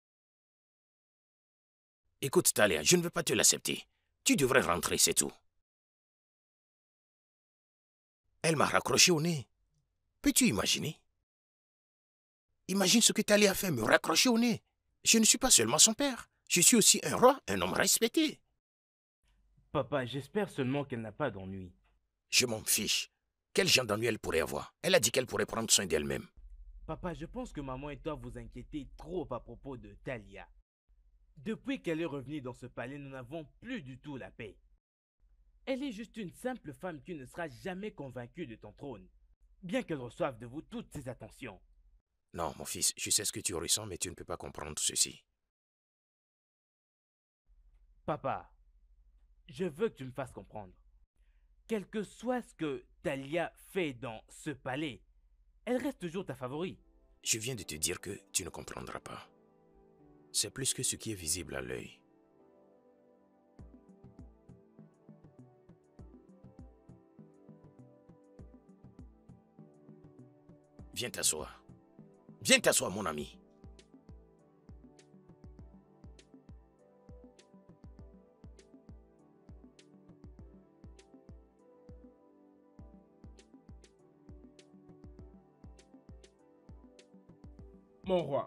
Écoute, Talia, je ne veux pas te l'accepter. Tu devrais rentrer, c'est tout. Elle m'a raccroché au nez. Peux-tu imaginer? Imagine ce que Talia a fait, me raccrocher au nez. Je ne suis pas seulement son père. Je suis aussi un roi, un homme respecté. Papa, j'espère seulement qu'elle n'a pas d'ennui. Je m'en fiche. Quel genre d'ennui elle pourrait avoir? Elle a dit qu'elle pourrait prendre soin d'elle-même. Papa, je pense que maman et toi vous inquiétez trop à propos de Talia. Depuis qu'elle est revenue dans ce palais, nous n'avons plus du tout la paix. Elle est juste une simple femme qui ne sera jamais convaincue de ton trône, bien qu'elle reçoive de vous toutes ces attentions. Non, mon fils, je sais ce que tu ressens, mais tu ne peux pas comprendre ceci. Papa, je veux que tu me fasses comprendre. Quel que soit ce que Talia fait dans ce palais, elle reste toujours ta favorite. Je viens de te dire que tu ne comprendras pas. C'est plus que ce qui est visible à l'œil. Viens t'asseoir. Viens t'asseoir, mon ami. Mon roi,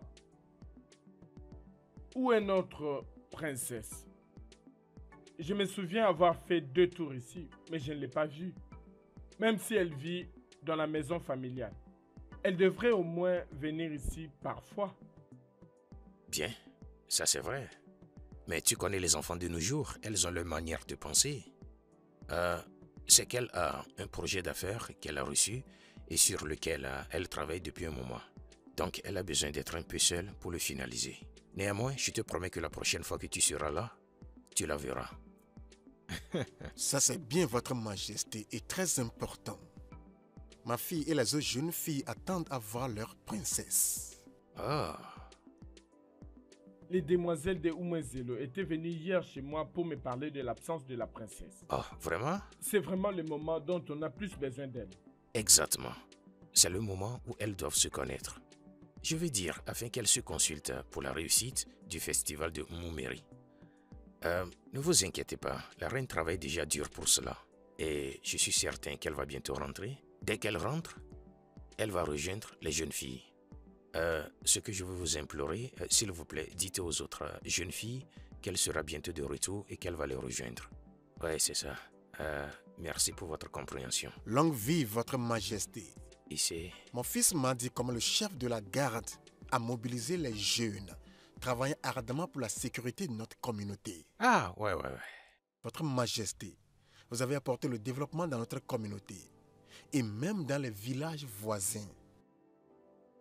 où est notre princesse? Je me souviens avoir fait 2 tours ici, mais je ne l'ai pas vue. Même si elle vit dans la maison familiale. Elle devrait au moins venir ici parfois. Bien, ça c'est vrai. Mais tu connais les enfants de nos jours, elles ont leur manière de penser. C'est qu'elle a un projet d'affaires qu'elle a reçu et sur lequel elle travaille depuis un moment. Donc elle a besoin d'être un peu seule pour le finaliser. Néanmoins, je te promets que la prochaine fois que tu seras là, tu la verras. Ça c'est bien, votre majesté, et très important. Ma fille et les autres jeunes filles attendent à voir leur princesse. Ah. Les demoiselles de Umwezelo étaient venues hier chez moi pour me parler de l'absence de la princesse. Ah, vraiment? C'est vraiment le moment dont on a plus besoin d'elle. Exactement. C'est le moment où elles doivent se connaître. Je veux dire, afin qu'elles se consultent pour la réussite du festival de Mumeri. Ne vous inquiétez pas, la reine travaille déjà dur pour cela. Et je suis certain qu'elle va bientôt rentrer. Dès qu'elle rentre, elle va rejoindre les jeunes filles. Ce que je veux vous implorer, s'il vous plaît, dites aux autres jeunes filles qu'elle sera bientôt de retour et qu'elle va les rejoindre. Ouais, c'est ça. Merci pour votre compréhension. Longue vie, votre majesté. Ici. Mon fils m'a dit comment le chef de la garde a mobilisé les jeunes, travaillant ardemment pour la sécurité de notre communauté. Ah, ouais. Votre majesté, vous avez apporté le développement dans notre communauté et même dans les villages voisins.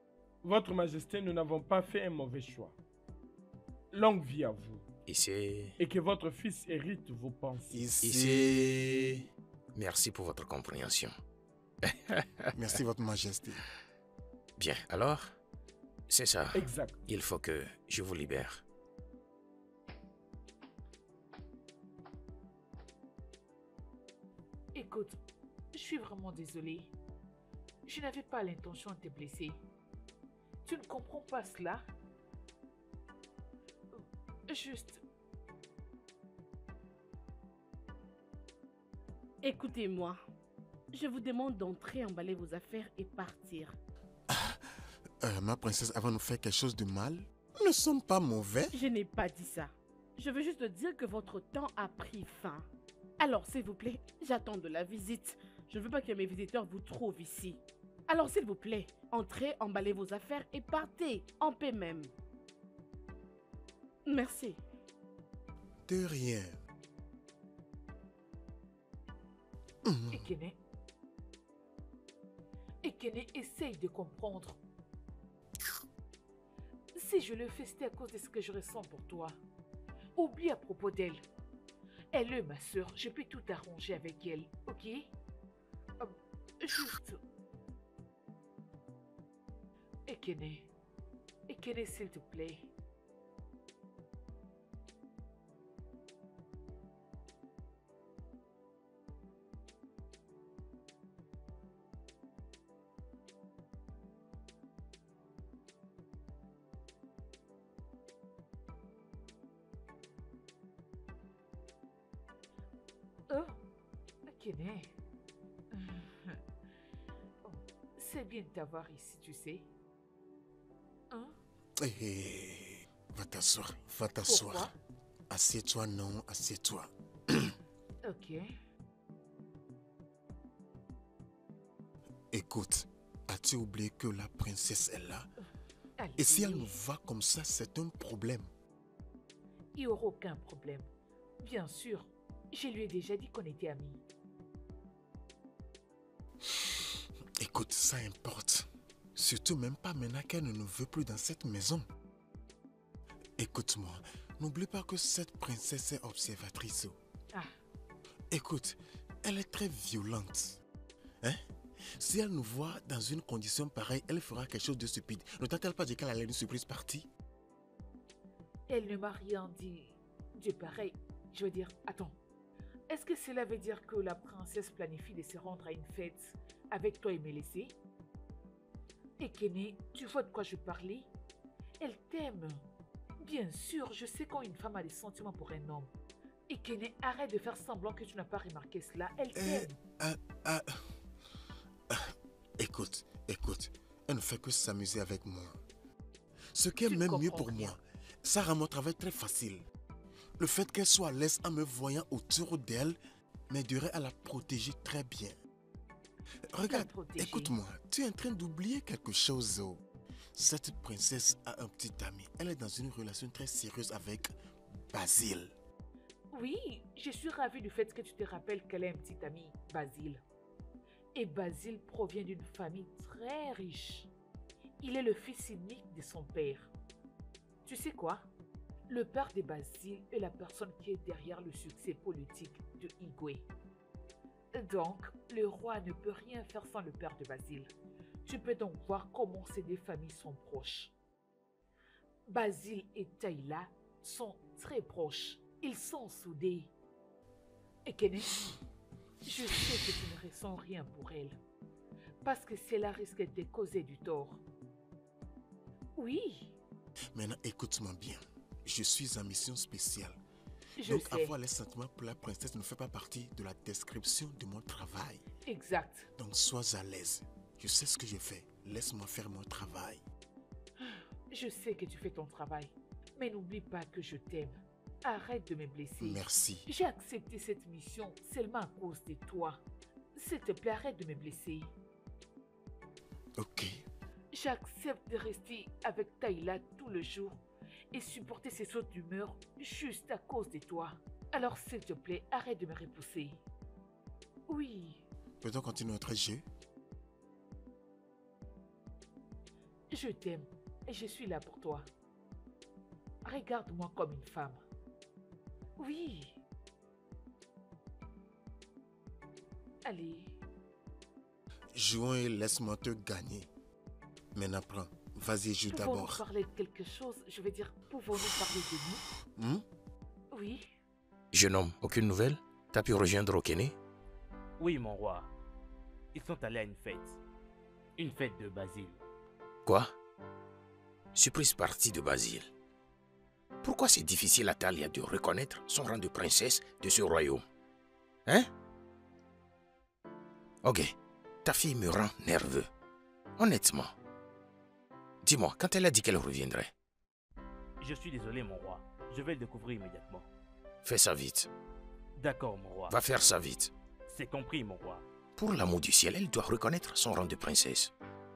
Votre Majesté, nous n'avons pas fait un mauvais choix. Longue vie à vous. Ici... Et que votre fils hérite vos pensées. Ici... Merci pour votre compréhension. Merci, Votre Majesté. Bien, alors, c'est ça. Exact. Il faut que je vous libère. Écoute, je suis vraiment désolée. Je n'avais pas l'intention de te blesser. Tu ne comprends pas cela? Juste... Écoutez-moi. Je vous demande d'entrer, emballer vos affaires et partir. Ma princesse, avant de nous faire quelque chose de mal, nous ne sommes pas mauvais. Je n'ai pas dit ça. Je veux juste dire que votre temps a pris fin. Alors, s'il vous plaît, j'attends de la visite. Je ne veux pas que mes visiteurs vous trouvent ici. Alors, s'il vous plaît, entrez, emballez vos affaires et partez, en paix même. Merci. De rien. Ekene. Ekene, essaye de comprendre. Si je le fais, c'est à cause de ce que je ressens pour toi. Oublie à propos d'elle. Elle est ma soeur, je peux tout arranger avec elle, ok? Juste... Ekene. Ekene, s'il te plaît. Oh, Ekene. C'est bien de t'avoir ici, tu sais. Hein? Va t'asseoir, va t'asseoir. Pourquoi? Assieds-toi, non, assieds-toi. Ok. Écoute, as-tu oublié que la princesse est là? Allez. Et si elle nous voit comme ça, c'est un problème. Il n'y aura aucun problème. Bien sûr, je lui ai déjà dit qu'on était amis. Écoute, ça importe. Surtout même pas maintenant qu'elle ne nous veut plus dans cette maison. Écoute-moi, n'oublie pas que cette princesse est observatrice. Ah. Écoute, elle est très violente. Hein? Si elle nous voit dans une condition pareille, elle fera quelque chose de stupide. Ne t'a-t-elle pas dit qu'elle allait une surprise partie? Elle ne m'a rien dit de pareil. Je veux dire, attends. Est-ce que cela veut dire que la princesse planifie de se rendre à une fête avec toi et me laisser? Ekene, tu vois de quoi je parlais? Elle t'aime. Bien sûr, je sais quand une femme a des sentiments pour un homme. Ekene, arrête de faire semblant que tu n'as pas remarqué cela. Elle t'aime. Écoute, elle ne fait que s'amuser avec moi. Ce qui est Tu ne même mieux comprends pour rien. moi, ça rend mon travail très facile. Le fait qu'elle soit à l'aise en me voyant autour d'elle m'aiderait à la protéger très bien. Regarde, protéger? écoute-moi, tu es en train d'oublier quelque chose. Oh. Cette princesse a un petit ami. Elle est dans une relation très sérieuse avec Basile. Oui, je suis ravie du fait que tu te rappelles qu'elle a un petit ami, Basile. Et Basile provient d'une famille très riche. Il est le fils unique de son père. Tu sais quoi? Le père de Basile est la personne qui est derrière le succès politique de Igwe. Donc, le roi ne peut rien faire sans le père de Basile. Tu peux donc voir comment ces deux familles sont proches. Basile et Taïla sont très proches. Ils sont soudés. Et Kenneth, je sais que tu ne ressens rien pour elle. Parce que cela risque de causer du tort. Oui, Maintenant, écoute-moi bien. Je suis en mission spéciale. je Donc, sais. avoir les sentiments pour la princesse ne fait pas partie de la description de mon travail. Exact. Donc, sois à l'aise. Je sais ce que je fais. Laisse-moi faire mon travail. Je sais que tu fais ton travail. Mais n'oublie pas que je t'aime. Arrête de me blesser. Merci. J'ai accepté cette mission seulement à cause de toi. S'il te plaît, arrête de me blesser. Ok. J'accepte de rester avec Taïla tout le jour et supporter ses sautes d'humeur juste à cause de toi. Alors s'il te plaît, arrête de me repousser. Oui, Peut-on continuer notre jeu? Je t'aime et je suis là pour toi. Regarde-moi comme une femme. Oui. Allez. Jouons et laisse-moi te gagner. Maintenant, prends. Vas-y, joue d'abord. Pouvons-nous parler de quelque chose? Je veux dire, pouvons-nous parler de nous? Oui. Jeune homme, aucune nouvelle? T'as pu rejoindre Okene? Oui, mon roi. Ils sont allés à une fête. Une fête de Basile. Quoi? Surprise partie de Basile. Pourquoi c'est difficile à Talia de reconnaître son rang de princesse de ce royaume? Hein? Ok, ta fille me rend nerveux. Honnêtement. Dis-moi, quand elle a dit qu'elle reviendrait? Je suis désolé, mon roi. Je vais le découvrir immédiatement. Fais ça vite. D'accord, mon roi. Va faire ça vite. C'est compris, mon roi. Pour l'amour du ciel, elle doit reconnaître son rang de princesse.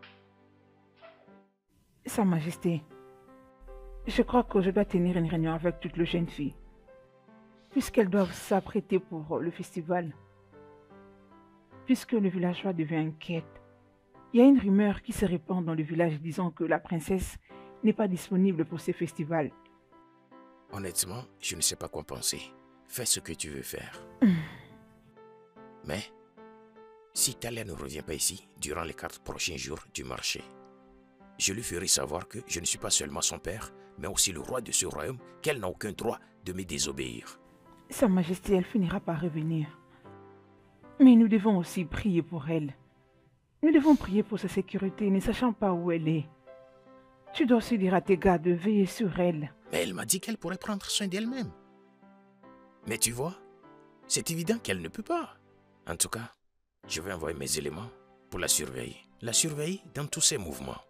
Sa Majesté, je crois que je dois tenir une réunion avec toutes les jeunes filles, puisqu'elles doivent s'apprêter pour le festival. Puisque le villageois devient inquiet, il y a une rumeur qui se répand dans le village disant que la princesse n'est pas disponible pour ce festival. Honnêtement, je ne sais pas quoi penser. Fais ce que tu veux faire. Mais, si Talia ne revient pas ici durant les 4 prochains jours du marché, je lui ferai savoir que je ne suis pas seulement son père, mais aussi le roi de ce royaume, qu'elle n'a aucun droit de me désobéir. Sa Majesté, elle finira par revenir. Mais nous devons aussi prier pour elle. Nous devons prier pour sa sécurité, ne sachant pas où elle est. Tu dois aussi dire à tes gars de veiller sur elle. Mais elle m'a dit qu'elle pourrait prendre soin d'elle-même. Mais tu vois, c'est évident qu'elle ne peut pas. En tout cas, je vais envoyer mes éléments pour la surveiller. La surveiller dans tous ses mouvements.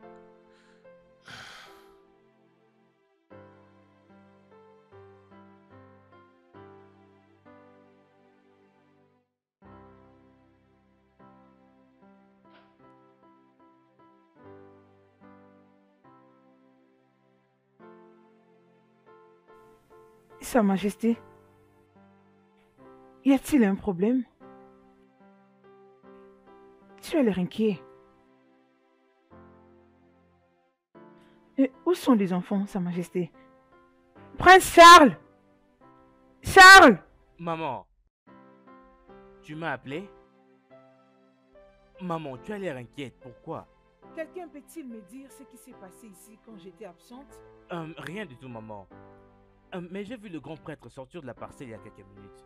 Sa Majesté, y a-t-il un problème? Tu as l'air inquiet. Et où sont les enfants, Sa Majesté? Prince Charles! Charles! Maman, tu m'as appelé? Maman, tu as l'air inquiète. Pourquoi? Quelqu'un peut-il me dire ce qui s'est passé ici quand j'étais absente? Rien du tout, maman. Mais j'ai vu le grand prêtre sortir de la parcelle il y a quelques minutes.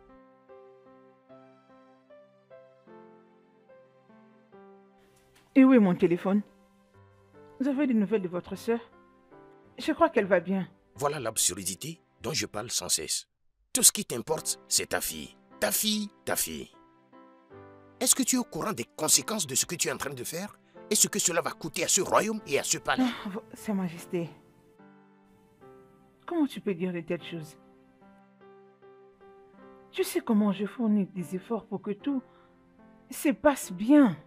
Et où est mon téléphone? Vous avez des nouvelles de votre sœur? Je crois qu'elle va bien. Voilà l'absurdité dont je parle sans cesse. Tout ce qui t'importe, c'est ta fille. Ta fille, ta fille. Est-ce que tu es au courant des conséquences de ce que tu es en train de faire? Et ce que cela va coûter à ce royaume et à ce palais? Sa Majesté, comment tu peux dire de telles choses? Tu sais comment je fournis des efforts pour que tout se passe bien.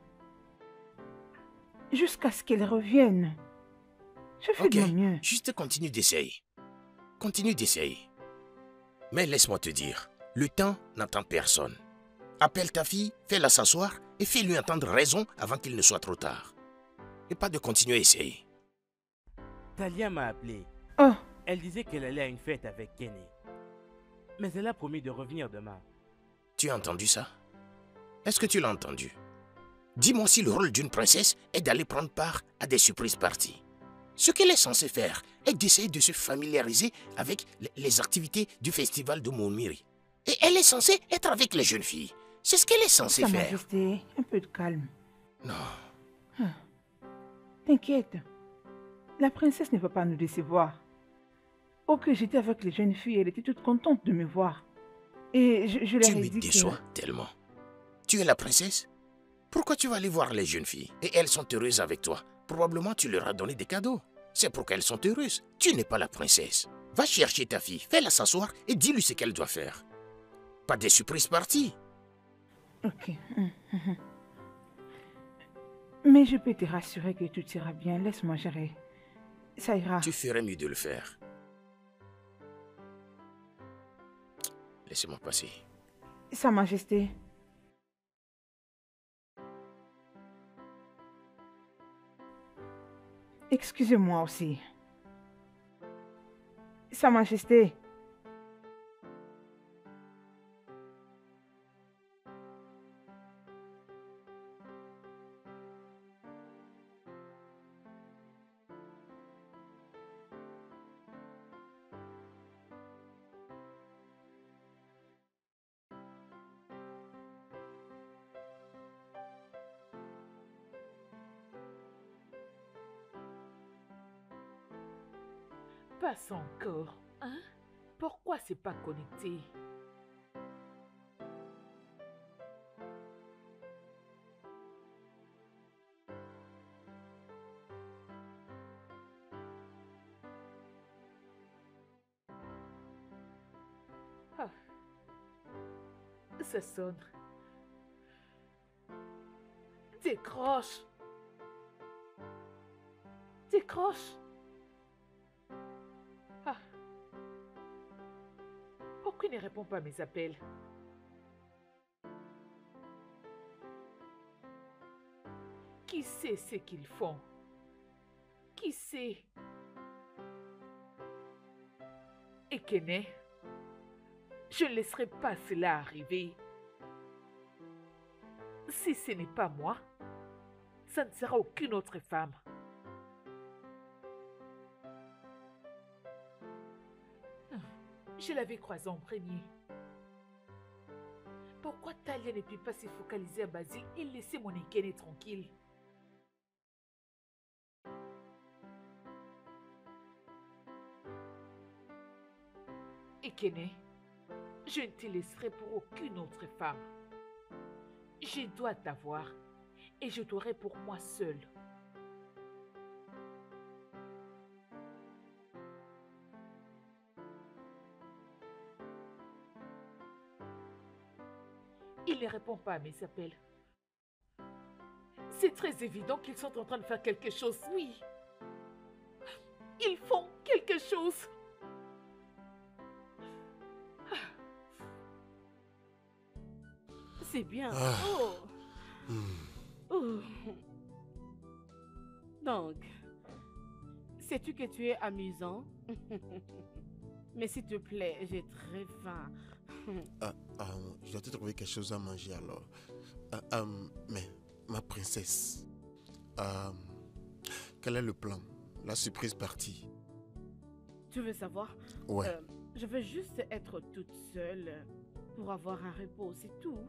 Jusqu'à ce qu'elle revienne. Je fais de mon mieux. Juste continue d'essayer. Continue d'essayer. Mais laisse-moi te dire, le temps n'attend personne. Appelle ta fille, fais-la s'asseoir et fais-lui entendre raison avant qu'il ne soit trop tard. Et pas de continuer à essayer. Talia m'a appelé. Oh. Elle disait qu'elle allait à une fête avec Kenny. Mais elle a promis de revenir demain. Tu as entendu ça? Est-ce que tu l'as entendu? Dis-moi si le rôle d'une princesse est d'aller prendre part à des surprises parties. Ce qu'elle est censée faire est d'essayer de se familiariser avec les activités du festival de Montmiri. Et elle est censée être avec les jeunes filles. C'est ce qu'elle est censée Sa faire. Majesté, un peu de calme. Non. T'inquiète. La princesse ne va pas nous décevoir. Oh, que j'étais avec les jeunes filles, elle était toute contente de me voir. Et je leur ai dit que... Tu me déçois tellement. Tu es la princesse? Pourquoi tu vas aller voir les jeunes filles? Et elles sont heureuses avec toi. Probablement tu leur as donné des cadeaux. C'est pour qu'elles sont heureuses. Tu n'es pas la princesse. Va chercher ta fille, fais-la s'asseoir et dis-lui ce qu'elle doit faire. Pas des surprises parties. Ok. Mais je peux te rassurer que tout ira bien. Laisse-moi gérer. Ça ira. Tu ferais mieux de le faire. Laissez-moi passer. Sa Majesté. Excusez-moi aussi. Sa Majesté. Passe encore, hein? Pourquoi c'est pas connecté? Ah. Ça sonne. Décroche. Décroche. Ah. Pourquoi il ne répond pas à mes appels? Qui sait ce qu'ils font? Qui sait? Ekene, je ne laisserai pas cela arriver. Si ce n'est pas moi, ça ne sera aucune autre femme. Je l'avais croisé en premier. Pourquoi Talia ne peut pas se focaliser à Basile et laisser mon Ekene tranquille? Ekene, je ne te laisserai pour aucune autre femme. Je dois t'avoir et je t'aurai pour moi seule. Il ne répond pas à mes appels. C'est très évident qu'ils sont en train de faire quelque chose. Oui. Ils font quelque chose. C'est bien. Ah. Oh. Oh. Donc, sais-tu que tu es amusant? Mais s'il te plaît, j'ai très faim. Je dois te trouver quelque chose à manger alors. Mais, ma princesse, quel est le plan? La surprise partie? Tu veux savoir? Ouais. Je veux juste être toute seule pour avoir un repos, c'est tout.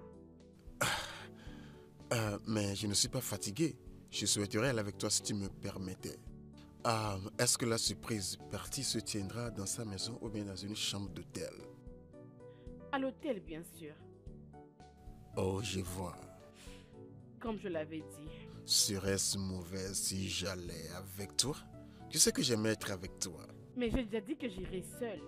Mais je ne suis pas fatigué. Je souhaiterais aller avec toi si tu me permettais. Est-ce que la surprise partie se tiendra dans sa maison ou bien dans une chambre d'hôtel? À l'hôtel, bien sûr. Oh, je vois. Comme je l'avais dit. Serait-ce mauvais si j'allais avec toi? Tu sais que j'aime être avec toi. Mais j'ai déjà dit que j'irai seule.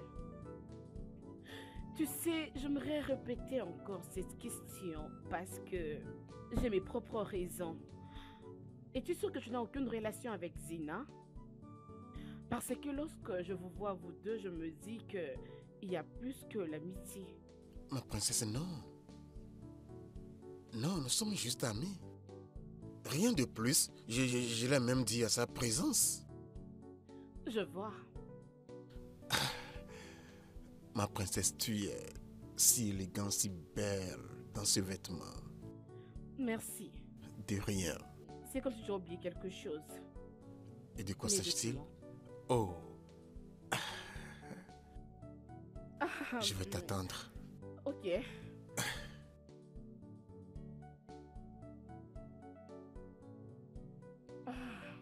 Tu sais, j'aimerais répéter encore cette question parce que j'ai mes propres raisons. Es-tu sûr que tu n'as aucune relation avec Zina? Parce que lorsque je vous vois vous deux, je me dis qu'il y a plus que l'amitié. Ma princesse, non. Non, nous sommes juste amis. Rien de plus. Je l'ai même dit à sa présence. Je vois. Ma princesse, tu es si élégante, si belle dans ce vêtement. Merci. De rien. C'est comme si tu as oublié quelque chose. Et de quoi Les s'agit-il? vêtements. Oh, Ah, je vais oui. t'attendre. Ok. Ah.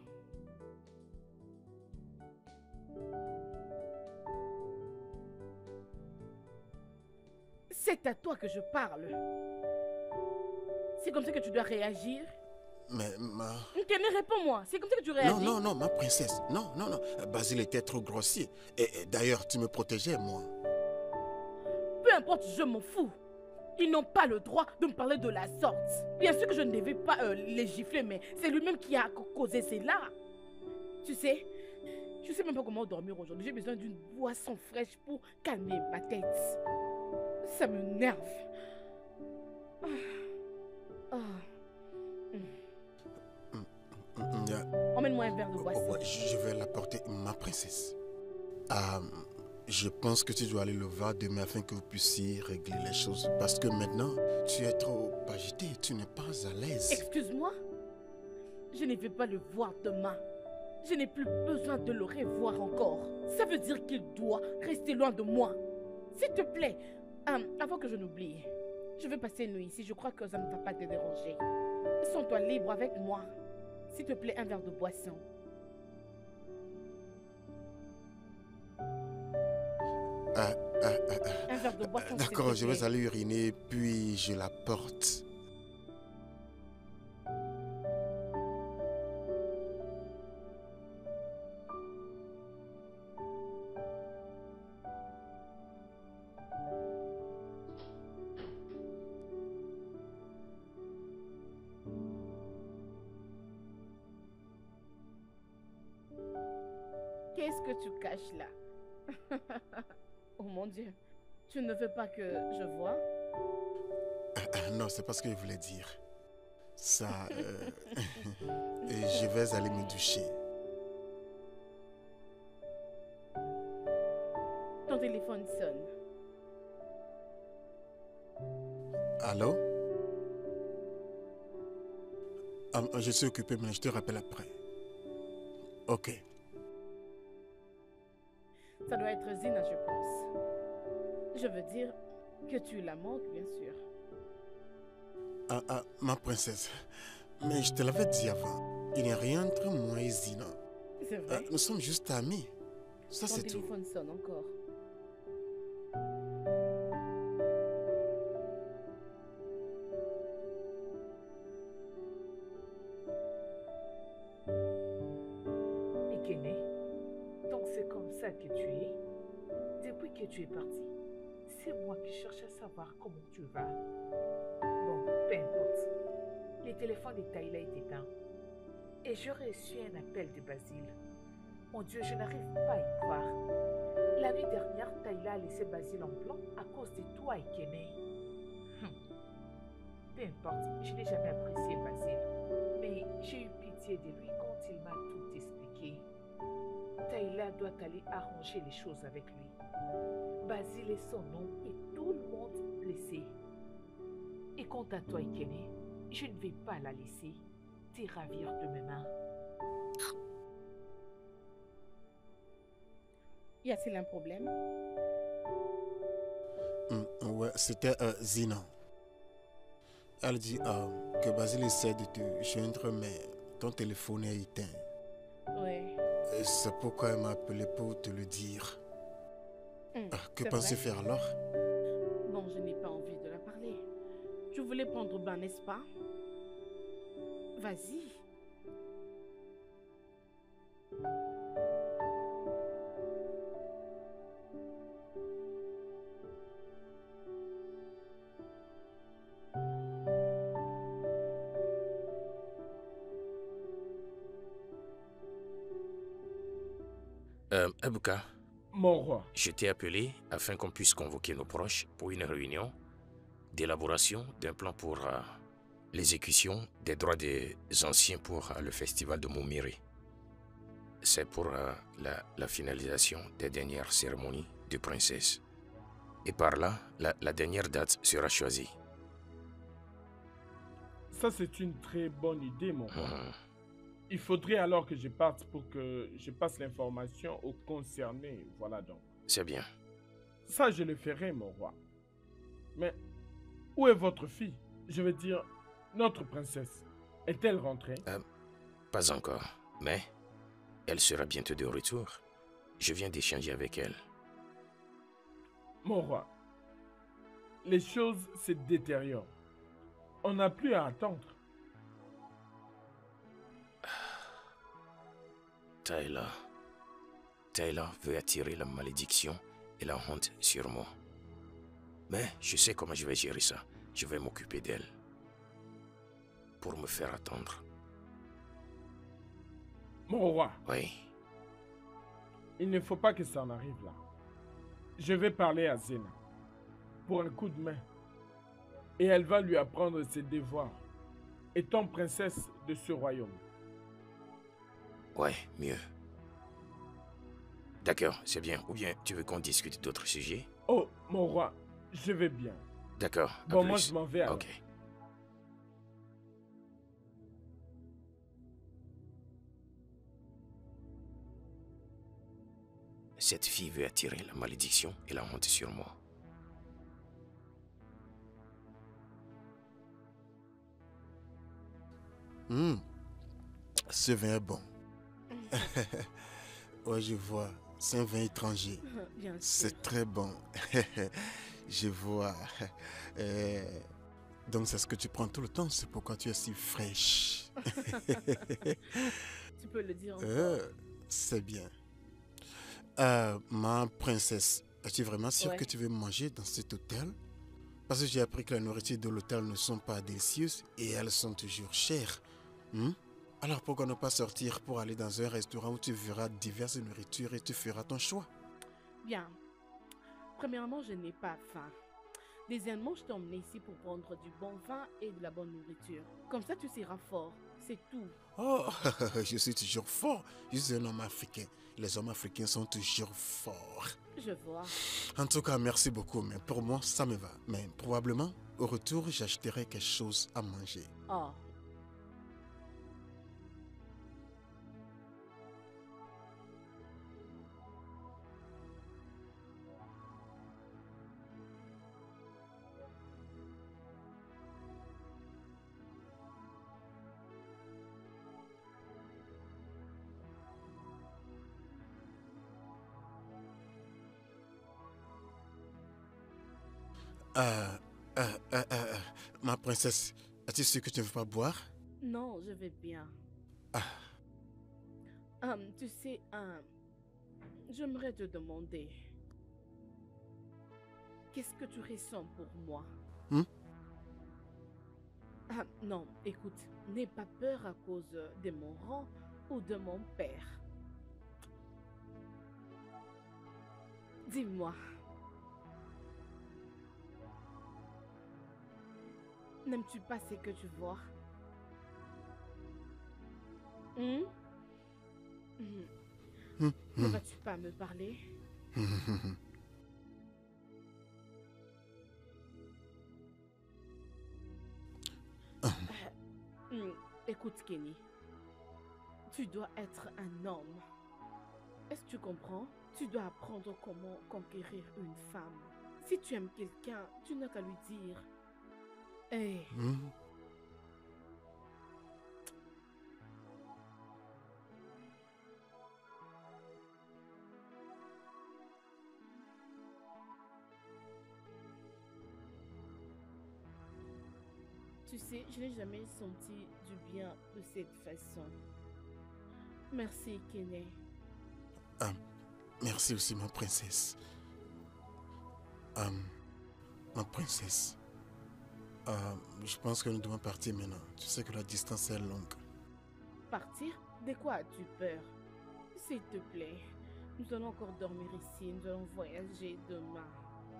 C'est à toi que je parle. C'est comme ça que tu dois réagir. Mais ma... Kene, réponds-moi. C'est comme ça que tu réagis. Non, ma princesse. Non. Basile était trop grossier. Et d'ailleurs, tu me protégeais, moi. Peu importe, je m'en fous. Ils n'ont pas le droit de me parler de la sorte. Bien sûr que je ne devais pas les gifler, mais c'est lui-même qui a causé cela. Tu sais, je sais même pas comment dormir aujourd'hui. J'ai besoin d'une boisson fraîche pour calmer ma tête. Ça me nerve. Emmène-moi Apporte-moi un verre de boisson. Ouais, je vais l'apporter, ma princesse. Je pense que tu dois aller le voir demain afin que vous puissiez régler les choses. Parce que maintenant, tu es trop agité, tu n'es pas à l'aise. Excuse-moi? Je ne vais pas le voir demain. Je n'ai plus besoin de le revoir encore. Ça veut dire qu'il doit rester loin de moi. S'il te plaît, avant que je n'oublie, je vais passer une nuit ici. Je crois que ça ne va pas te déranger. Sens-toi libre avec moi. S'il te plaît, un verre de boisson. Un verre de boisson. D'accord, je vais aller uriner, puis je la porte. Qu'est-ce que tu caches là? Oh mon Dieu, tu ne veux pas que je voie? Non, c'est pas ce que je voulais dire. Ça, je vais aller me doucher. Ton téléphone sonne. Allô? Je suis occupé, mais je te rappelle après. Ok. Ça doit être Zina, je pense. Je veux dire que tu la manques, bien sûr. Ma princesse, mais je te l'avais dit avant. Il n'y a rien entre moi et Zina. C'est vrai? Nous sommes juste amis. Ça, c'est tout. Ton téléphone sonne encore. Ekene, donc c'est comme ça que tu es? Depuis que tu es parti, c'est moi qui cherche à savoir comment tu vas. Bon, peu importe. Le téléphone de Taïla est éteint. Et j'ai reçu un appel de Basile. Mon Dieu, je n'arrive pas à y croire. La nuit dernière, Taïla a laissé Basile en plan à cause de toi, Ekene. Peu importe, je n'ai jamais apprécié Basile. Mais j'ai eu pitié de lui quand il m'a tout expliqué. Taïla doit aller arranger les choses avec lui. Basile est son nom et tout le monde le sait. Et quant à toi, Ekene, je ne vais pas la laisser te ravir de mes mains. Y a-t-il un problème? Ouais, c'était Zina. Elle dit que Basile essaie de te joindre, mais ton téléphone est éteint. Oui. C'est pourquoi elle m'a appelé pour te le dire. Que penses-tu faire alors? Bon, je n'ai pas envie de la parler. Tu voulais prendre bain, n'est-ce pas? Vas-y. Ebuka, Mon roi, je t'ai appelé afin qu'on puisse convoquer nos proches pour une réunion d'élaboration d'un plan pour l'exécution des droits des anciens pour le festival de Moumiri. C'est pour la finalisation des dernières cérémonies de princesse. Et par là, la dernière date sera choisie. ça c'est une très bonne idée, mon roi. Il faudrait alors que je parte pour que je passe l'information aux concernés. Voilà donc. C'est bien. Ça, je le ferai, mon roi. Mais où est votre fille? Je veux dire, notre princesse. Est-elle rentrée? Pas encore, mais elle sera bientôt de retour. Je viens d'échanger avec elle. Mon roi, les choses se détériorent. On n'a plus à attendre. Taïla veut attirer la malédiction et la honte sur moi. Mais je sais comment je vais gérer ça. Je vais m'occuper d'elle. Pour me faire attendre. Mon roi, Oui. il ne faut pas que ça en arrive là. Je vais parler à Zena pour un coup de main. Et elle va lui apprendre ses devoirs, étant princesse de ce royaume. Ouais, mieux. D'accord, c'est bien. Ou bien tu veux qu'on discute d'autres sujets? Oh, mon roi, je vais bien. D'accord. à Bon, moi, plus. je m'en vais alors. Ok. Cette fille veut attirer la malédiction et la honte sur moi. Ce vin est bon. Ouais, je vois. C'est un vin étranger. Bien sûr. C'est très bon. Je vois. Donc c'est ce que tu prends tout le temps. C'est pourquoi tu es si fraîche. Tu peux le dire encore. C'est bien. Ma princesse, es-tu vraiment sûre que tu veux manger dans cet hôtel? Parce que j'ai appris que les nourritures de l'hôtel ne sont pas délicieuses et elles sont toujours chères. Alors pourquoi ne pas sortir pour aller dans un restaurant où tu verras diverses nourritures et tu feras ton choix? Bien. Premièrement, je n'ai pas faim. Deuxièmement, je t'ai emmené ici pour prendre du bon vin et de la bonne nourriture. Comme ça, tu seras fort. C'est tout. Oh, je suis toujours fort. Je suis un homme africain. Les hommes africains sont toujours forts. Je vois. En tout cas, merci beaucoup. Mais pour moi, ça me va. Mais probablement, au retour, j'achèterai quelque chose à manger. Oh. Ma princesse, es-tu sûre que tu ne veux pas boire? Non, je vais bien. Tu sais, j'aimerais te demander, qu'est-ce que tu ressens pour moi? Non, écoute, n'aie pas peur à cause de mon rang ou de mon père. Dis-moi. N'aimes-tu pas ce que tu vois? Ne vas-tu pas me parler? Écoute, Kenny. Tu dois être un homme. Est-ce que tu comprends? Tu dois apprendre comment conquérir une femme. Si tu aimes quelqu'un, tu n'as qu'à lui dire. Hey. Tu sais, je n'ai jamais senti du bien de cette façon. Merci, Kenny. Merci aussi, ma princesse. Ma princesse. Je pense que nous devons partir maintenant. Tu sais que la distance est longue. Partir? De quoi as-tu peur? S'il te plaît, nous allons encore dormir ici. Nous allons voyager demain.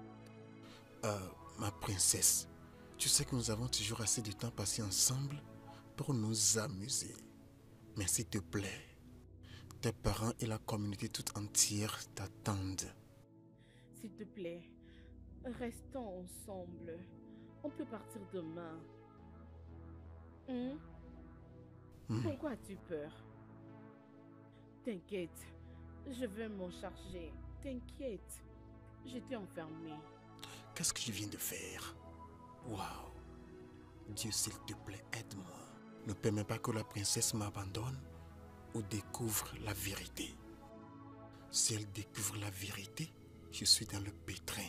Ma princesse, tu sais que nous avons toujours assez de temps passé ensemble pour nous amuser. Mais s'il te plaît, tes parents et la communauté toute entière t'attendent. S'il te plaît, restons ensemble. On peut partir demain. Pourquoi as-tu peur? T'inquiète, je vais m'en charger. T'inquiète, j'étais enfermée. Qu'est-ce que je viens de faire? Waouh! Dieu, s'il te plaît, aide-moi. Ne permets pas que la princesse m'abandonne ou découvre la vérité. Si elle découvre la vérité, je suis dans le pétrin.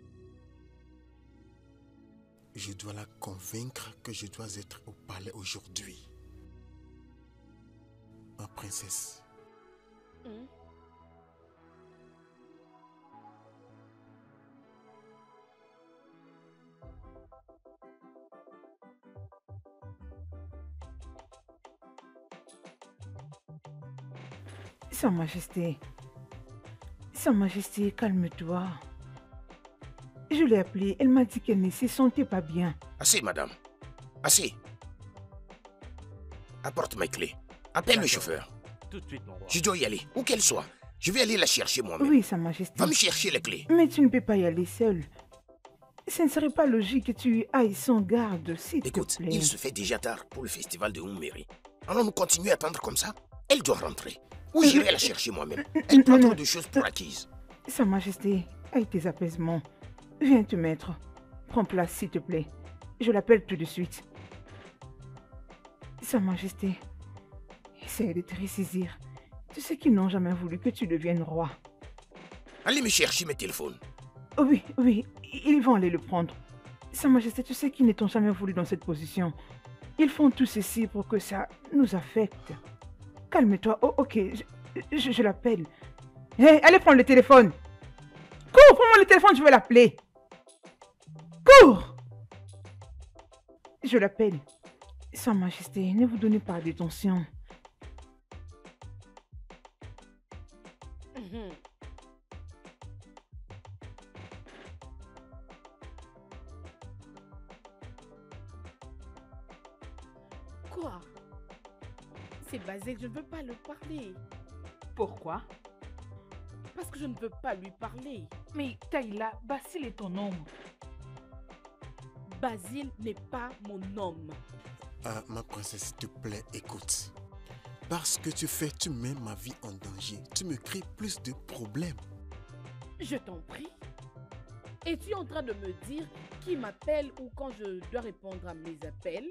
Je dois la convaincre que je dois être au palais aujourd'hui. Ma princesse. Sa Majesté, calme-toi. Je l'ai appelée, elle m'a dit qu'elle ne se sentait pas bien. Assez, madame. Assez. Apporte mes clés. Appelle le chauffeur. tout de suite, mon roi. Je dois y aller, où qu'elle soit. Je vais aller la chercher moi-même. Oui, Sa Majesté. Va me chercher les clés. Mais tu ne peux pas y aller seul. Ce ne serait pas logique que tu ailles sans garde, s'il te Écoute, plaît. il se fait déjà tard pour le festival de Umeri. Allons-nous continuer à attendre comme ça? Elle doit rentrer. Ou j'irai la chercher moi-même. Elle prend trop de choses pour acquises. Sa Majesté, avec tes apaisements, viens te mettre. Prends place, s'il te plaît. Je l'appelle tout de suite. Sa Majesté, essaie de te ressaisir. Tu sais qu'ils n'ont jamais voulu que tu deviennes roi. Allez me chercher mes téléphones. Oh oui, oui, ils vont aller le prendre. Sa Majesté, tu sais qu'ils ne t'ont jamais voulu dans cette position. Ils font tout ceci pour que ça nous affecte. Calme-toi. Oh, ok, je l'appelle. Hé, allez prendre le téléphone. Cours, prends-moi le téléphone, je vais l'appeler. Cours. Je l'appelle. Sa Majesté, ne vous donnez pas d'attention. Quoi? C'est Basile, je ne veux pas lui parler. Pourquoi? Parce que je ne veux pas lui parler. Mais Taïla, Basile est ton homme. Basile n'est pas mon homme. Ah, ma princesse, s'il te plaît, écoute. Parce que tu mets ma vie en danger. Tu me crées plus de problèmes. Je t'en prie. Es-tu en train de me dire qui m'appelle ou quand je dois répondre à mes appels?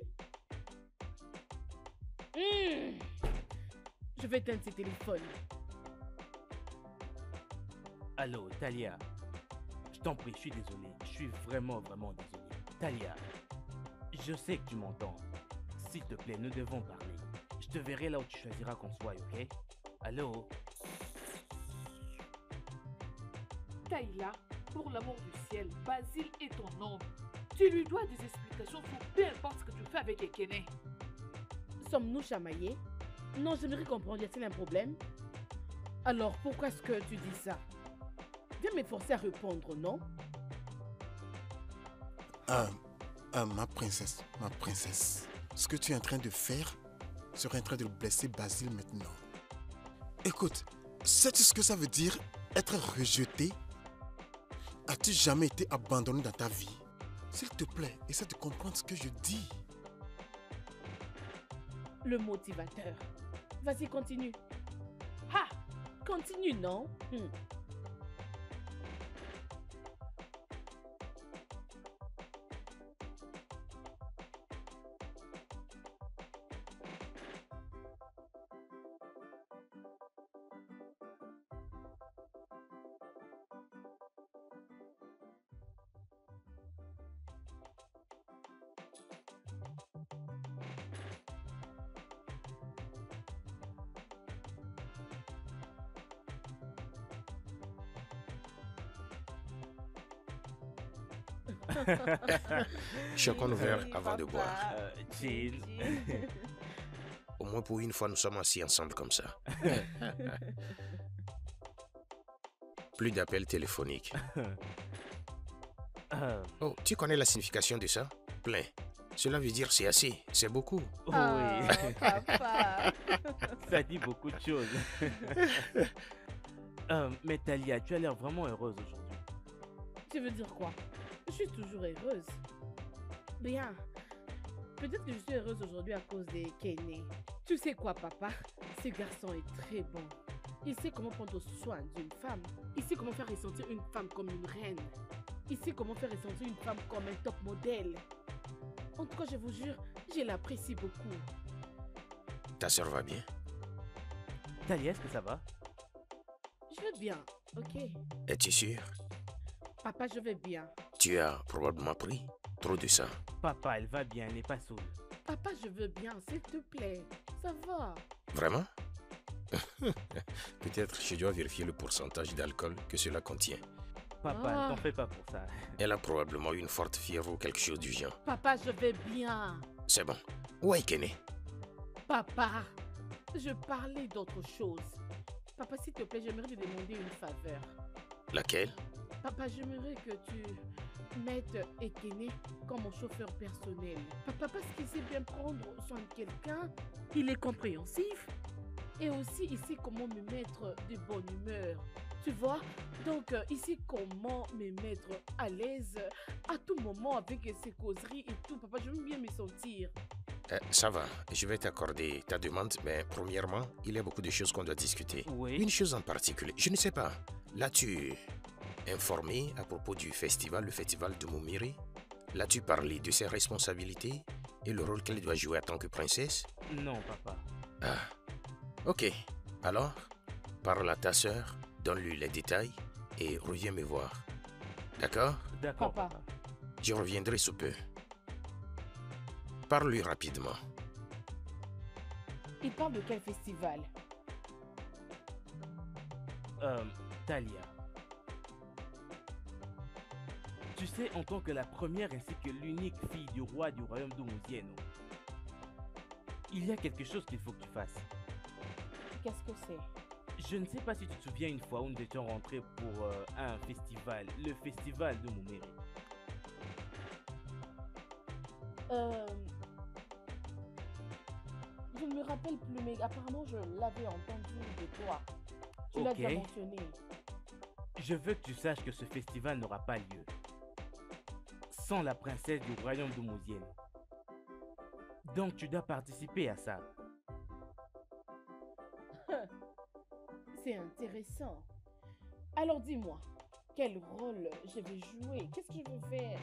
Je vais éteindre ce téléphone. Allô, Talia. Je t'en prie, je suis désolé. Je suis vraiment désolé. Talia, je sais que tu m'entends. S'il te plaît, nous devons parler. Je te verrai là où tu choisiras qu'on soit, ok? Allô? Taïla, pour l'amour du ciel, Basile est ton homme. Tu lui dois des explications sur peu importe ce que tu fais avec Ekene. Sommes-nous chamaillés? Non, j'aimerais comprendre, y a-t-il un problème? Alors, pourquoi est-ce que tu dis ça? Viens m'efforcer à répondre, non? Ma princesse, ce que tu es en train de faire serait en train de blesser Basile maintenant. Écoute, sais-tu ce que ça veut dire être rejeté? As-tu jamais été abandonné dans ta vie? S'il te plaît, essaie de comprendre ce que je dis. Le motivateur. Vas-y, continue. Ah! Continue, non? Chacun nos verres avant de boire. Chill. Au moins pour une fois, nous sommes assis ensemble comme ça. Plus d'appels téléphoniques. Oh, tu connais la signification de ça? Plein. Cela veut dire c'est assez, c'est beaucoup. Oh, oui. Papa. Ça dit beaucoup de choses. Mais Talia, tu as l'air vraiment heureuse aujourd'hui. Tu veux dire quoi? Je suis toujours heureuse. Bien. Peut-être que je suis heureuse aujourd'hui à cause de Kene. Tu sais quoi, papa? Ce garçon est très bon. Il sait comment prendre soin d'une femme. Il sait comment faire ressentir une femme comme une reine. Il sait comment faire ressentir une femme comme un top modèle. En tout cas, je vous jure, je l'apprécie beaucoup. Ta soeur va bien? Talia, est-ce que ça va? Je vais bien, ok? Es-tu sûr? Papa, je vais bien. Tu as probablement pris trop de sang. Papa, elle va bien, elle n'est pas saoule. Papa, je veux bien, s'il te plaît. Ça va. Vraiment? Peut-être je dois vérifier le pourcentage d'alcool que cela contient. Papa, ne t'en fais pas pour ça. Elle a probablement une forte fièvre ou quelque chose du genre. Papa, je vais bien. C'est bon. Où est Kene? Papa, je parlais d'autre chose. Papa, s'il te plaît, j'aimerais te demander une faveur. Laquelle? Papa, j'aimerais que tu mettes Ekene comme mon chauffeur personnel. Papa, parce qu'il sait bien prendre soin de quelqu'un, il est compréhensif. Et aussi ici comment me mettre de bonne humeur. Tu vois? Donc ici comment me mettre à l'aise à tout moment avec ces causeries et tout. Papa, je veux bien me sentir. Ça va, je vais t'accorder ta demande, mais premièrement, il y a beaucoup de choses qu'on doit discuter. Oui. Une chose en particulier, je ne sais pas, l'as-tu informé à propos du festival, le festival de Mumiri? L'as-tu parlé de ses responsabilités et le rôle qu'elle doit jouer en tant que princesse? Non, papa. Ah, ok. Alors, parle à ta sœur, donne-lui les détails et reviens me voir. D'accord? D'accord, Papa. papa. Je reviendrai sous peu. Parle-lui rapidement. Il parle de quel festival? Talia. Tu sais, en tant que la première ainsi que l'unique fille du roi du royaume de Mouzieno, il y a quelque chose qu'il faut que tu fasses. Qu'est-ce que c'est? Je ne sais pas si tu te souviens une fois où nous étions rentrés pour un festival, le festival de Mumiri. Je ne me rappelle plus, mais apparemment je l'avais entendu de toi. Tu l'as Ok. déjà mentionné. Je veux que tu saches que ce festival n'aura pas lieu sans la princesse du royaume de Mouzienne. Donc tu dois participer à ça. C'est intéressant. Alors dis-moi, quel rôle je vais jouer? Qu'est-ce que je veux faire?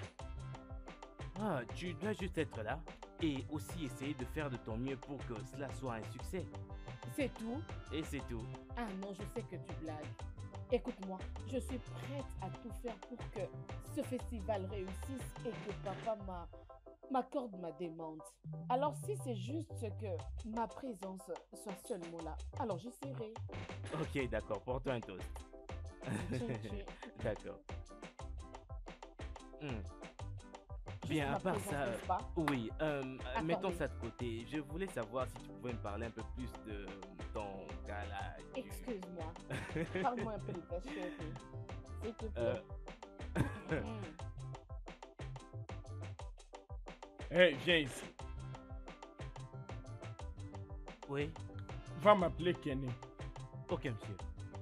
Ah, tu dois juste être là et aussi essayer de faire de ton mieux pour que cela soit un succès. C'est tout? Et c'est tout. Ah non, je sais que tu blagues. Écoute-moi, je suis prête à tout faire pour que ce festival réussisse et que papa m'accorde ma demande. Alors si c'est juste que ma présence soit seulement là, alors j'y serai. Ok, d'accord, porte-toi un toast. Tchè. D'accord. Hmm. Juste Bien, ma à part présence, ça, n'est-ce pas? oui, mettons Accordé. ça de côté. Je voulais savoir si tu pouvais me parler un peu plus de ton gala. Excuse-moi. Parle-moi un peu de ta chérie. S'il te plaît. Hmm. Hé, viens ici. Oui, Va m'appeler Kenny. ok, monsieur.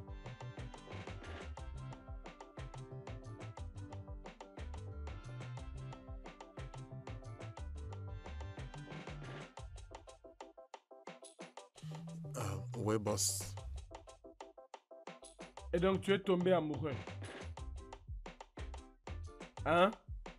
Ouais, boss. Et donc tu es tombé amoureux. Hein?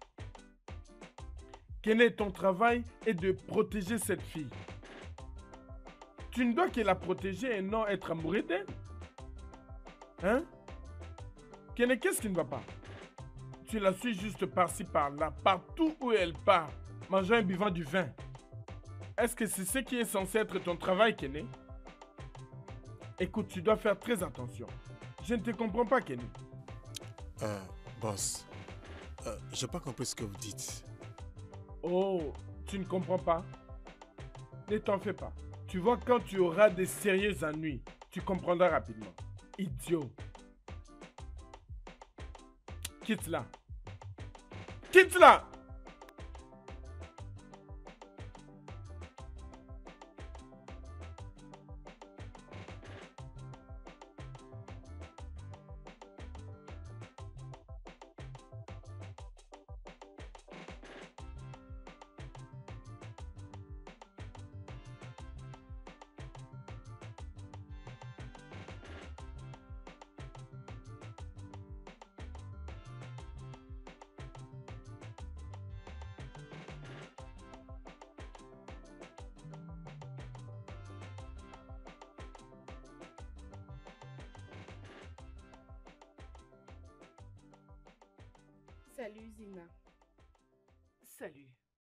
Kenny, ton travail est de protéger cette fille. Tu ne dois que la protéger et non être amoureux d'elle. Hein? Kenny, qu'est-ce qui ne va pas? Tu la suis juste par-ci, par-là, partout où elle part, mangeant et buvant du vin. Est-ce que c'est ce qui est censé être ton travail, Kenny? Écoute, tu dois faire très attention. Je ne te comprends pas, Kenny. Boss. J'ai pas compris ce que vous dites. Oh, tu ne comprends pas? Ne t'en fais pas. Tu vois, quand tu auras des sérieux ennuis, tu comprendras rapidement. Idiot. Quitte-la. Quitte-la! Salut Zina. Salut.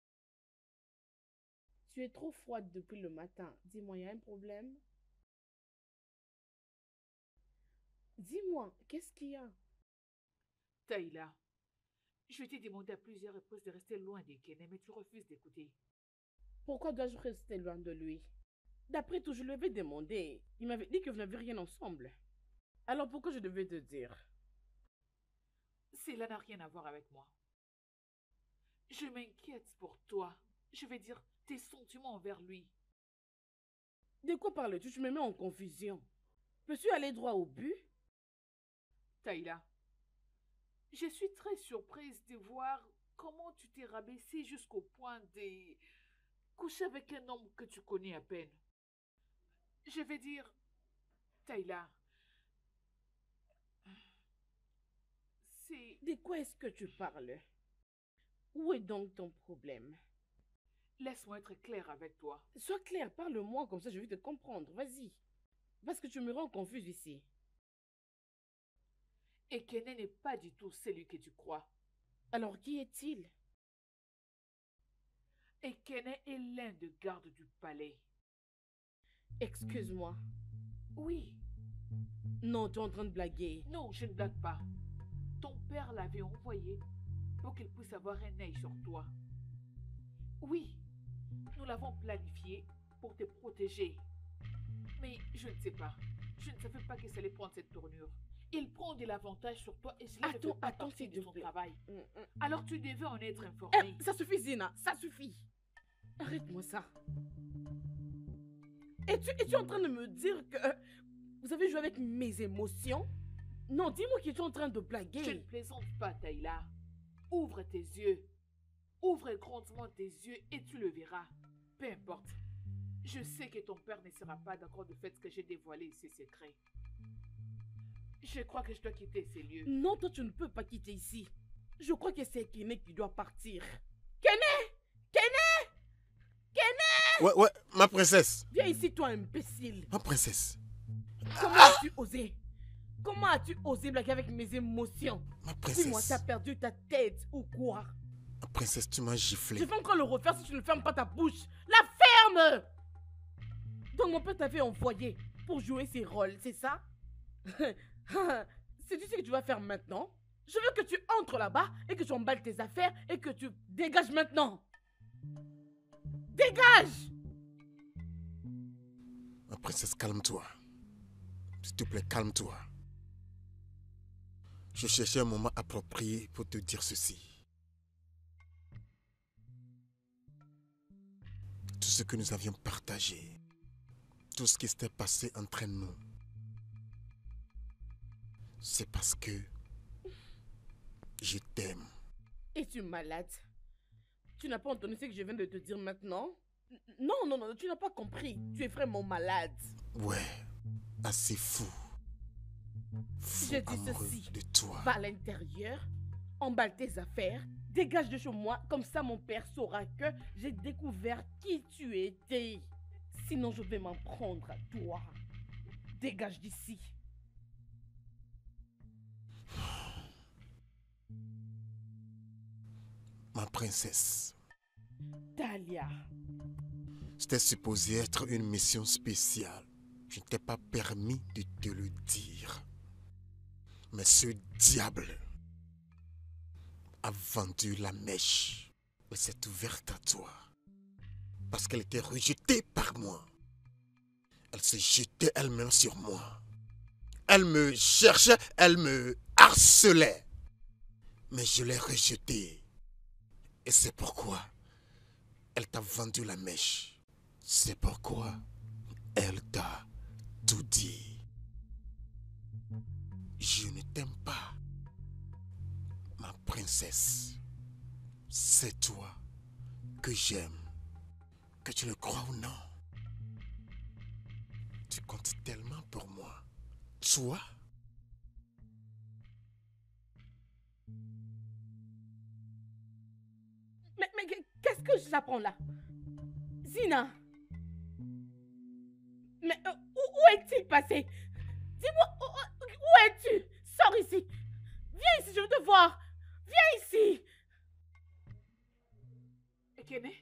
Tu es trop froide depuis le matin. Dis-moi, il y a un problème? Dis-moi, qu'est-ce qu'il y a? Taïla, je t'ai demandé à plusieurs reprises de rester loin de Kené, mais tu refuses d'écouter. Pourquoi dois-je rester loin de lui? D'après tout, je lui avais demandé. Il m'avait dit que vous n'avez rien ensemble. Alors pourquoi je devais te dire? Cela n'a rien à voir avec moi. Je m'inquiète pour toi. Je vais dire tes sentiments envers lui. De quoi parles-tu? Tu me mets en confusion. Peux-tu aller droit au but? Taïla, je suis très surprise de voir comment tu t'es rabaissée jusqu'au point de coucher avec un homme que tu connais à peine. Je vais dire, Taïla, c'est... De quoi est-ce que tu parles? Où est donc ton problème? Laisse-moi être clair avec toi. Sois clair, parle-moi, comme ça je vais te comprendre. Vas-y. Parce que tu me rends confuse ici. Ekene n'est pas du tout celui que tu crois. Alors qui est-il? Ekene est l'un des gardes du palais. Excuse-moi. Oui. Non, tu es en train de blaguer. Non, je ne blague pas. Ton père l'avait envoyé pour qu'il puisse avoir un œil sur toi. Oui, nous l'avons planifié pour te protéger. Mais je ne sais pas. Je ne savais pas que ça allait prendre cette tournure. Il prend de l'avantage sur toi et cela ne fait pas partie de son travail. Alors tu devais en être informé. Ça suffit, Zina, ça suffit. Arrête-moi ça. Es-tu en train de me dire que vous avez joué avec mes émotions? Non, dis-moi que tu es en train de blaguer. Je ne plaisante pas, Taïla. Ouvre tes yeux. Ouvre grandement tes yeux et tu le verras. Peu importe. Je sais que ton père ne sera pas d'accord du fait que j'ai dévoilé ses secrets. Je crois que je dois quitter ces lieux. Non, toi tu ne peux pas quitter ici. Je crois que c'est Kene qui doit partir. Kene! Kene! Kene! Ouais, ma princesse. Viens ici, toi, imbécile. Ma princesse. Comment as-tu osé? Comment as-tu osé blaguer avec mes émotions? Ma princesse. Dis-moi, t'as perdu ta tête ou quoi? Ma princesse, tu m'as giflé. Je vais encore le refaire si tu ne fermes pas ta bouche. La ferme! Donc mon père t'avait envoyé pour jouer ses rôles, c'est ça? C'est tu sais que tu vas faire maintenant? Je veux que tu entres là-bas et que tu emballes tes affaires et que tu dégages maintenant. Dégage! Ma princesse, calme-toi. S'il te plaît, calme-toi. Je cherchais un moment approprié pour te dire ceci. Tout ce que nous avions partagé, tout ce qui s'était passé entre nous, c'est parce que je t'aime. Es-tu malade? Tu n'as pas entendu ce que je viens de te dire maintenant? Non, tu n'as pas compris. Tu es vraiment malade. Ouais, assez fou. Fou Je dis amoureux ceci. de toi. Va à l'intérieur, emballe tes affaires, dégage de chez moi, comme ça mon père saura que j'ai découvert qui tu étais. Sinon je vais m'en prendre à toi. Dégage d'ici. Ma princesse. Talia. C'était supposé être une mission spéciale. Je ne t'ai pas permis de te le dire. Mais ce diable a vendu la mèche. Elle s'est ouverte à toi. Parce qu'elle était rejetée par moi. Elle se jetait elle-même sur moi. Elle me cherchait, elle me harcelait. Mais je l'ai rejetée. Et c'est pourquoi elle t'a vendu la mèche. C'est pourquoi elle t'a tout dit. Je ne t'aime pas, ma princesse. C'est toi que j'aime, que tu le crois ou non. Tu comptes tellement pour moi. Toi? Mais qu'est-ce que j'apprends là? Zina? Mais où est-il passé? Dis-moi, où es-tu? Sors ici. Viens ici, je veux te voir. Viens ici. Ekene?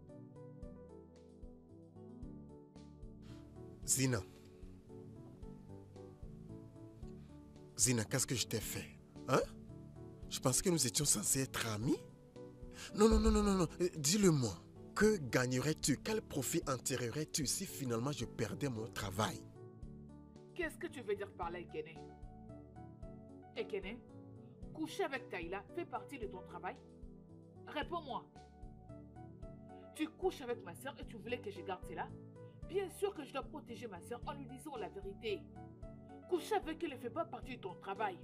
Zina, Zina, qu'est-ce que je t'ai fait? Hein? Je pensais que nous étions censés être amis. Non, non, non, non, non, non. Dis-le-moi. Que gagnerais-tu? Quel profit en tirerais-tu si finalement je perdais mon travail? Qu'est-ce que tu veux dire par là, Ekene? Ekene, coucher avec Taïla fait partie de ton travail? Réponds-moi. Tu couches avec ma soeur et tu voulais que je garde cela? Bien sûr que je dois protéger ma soeur en lui disant la vérité. Coucher avec elle ne fait pas partie de ton travail.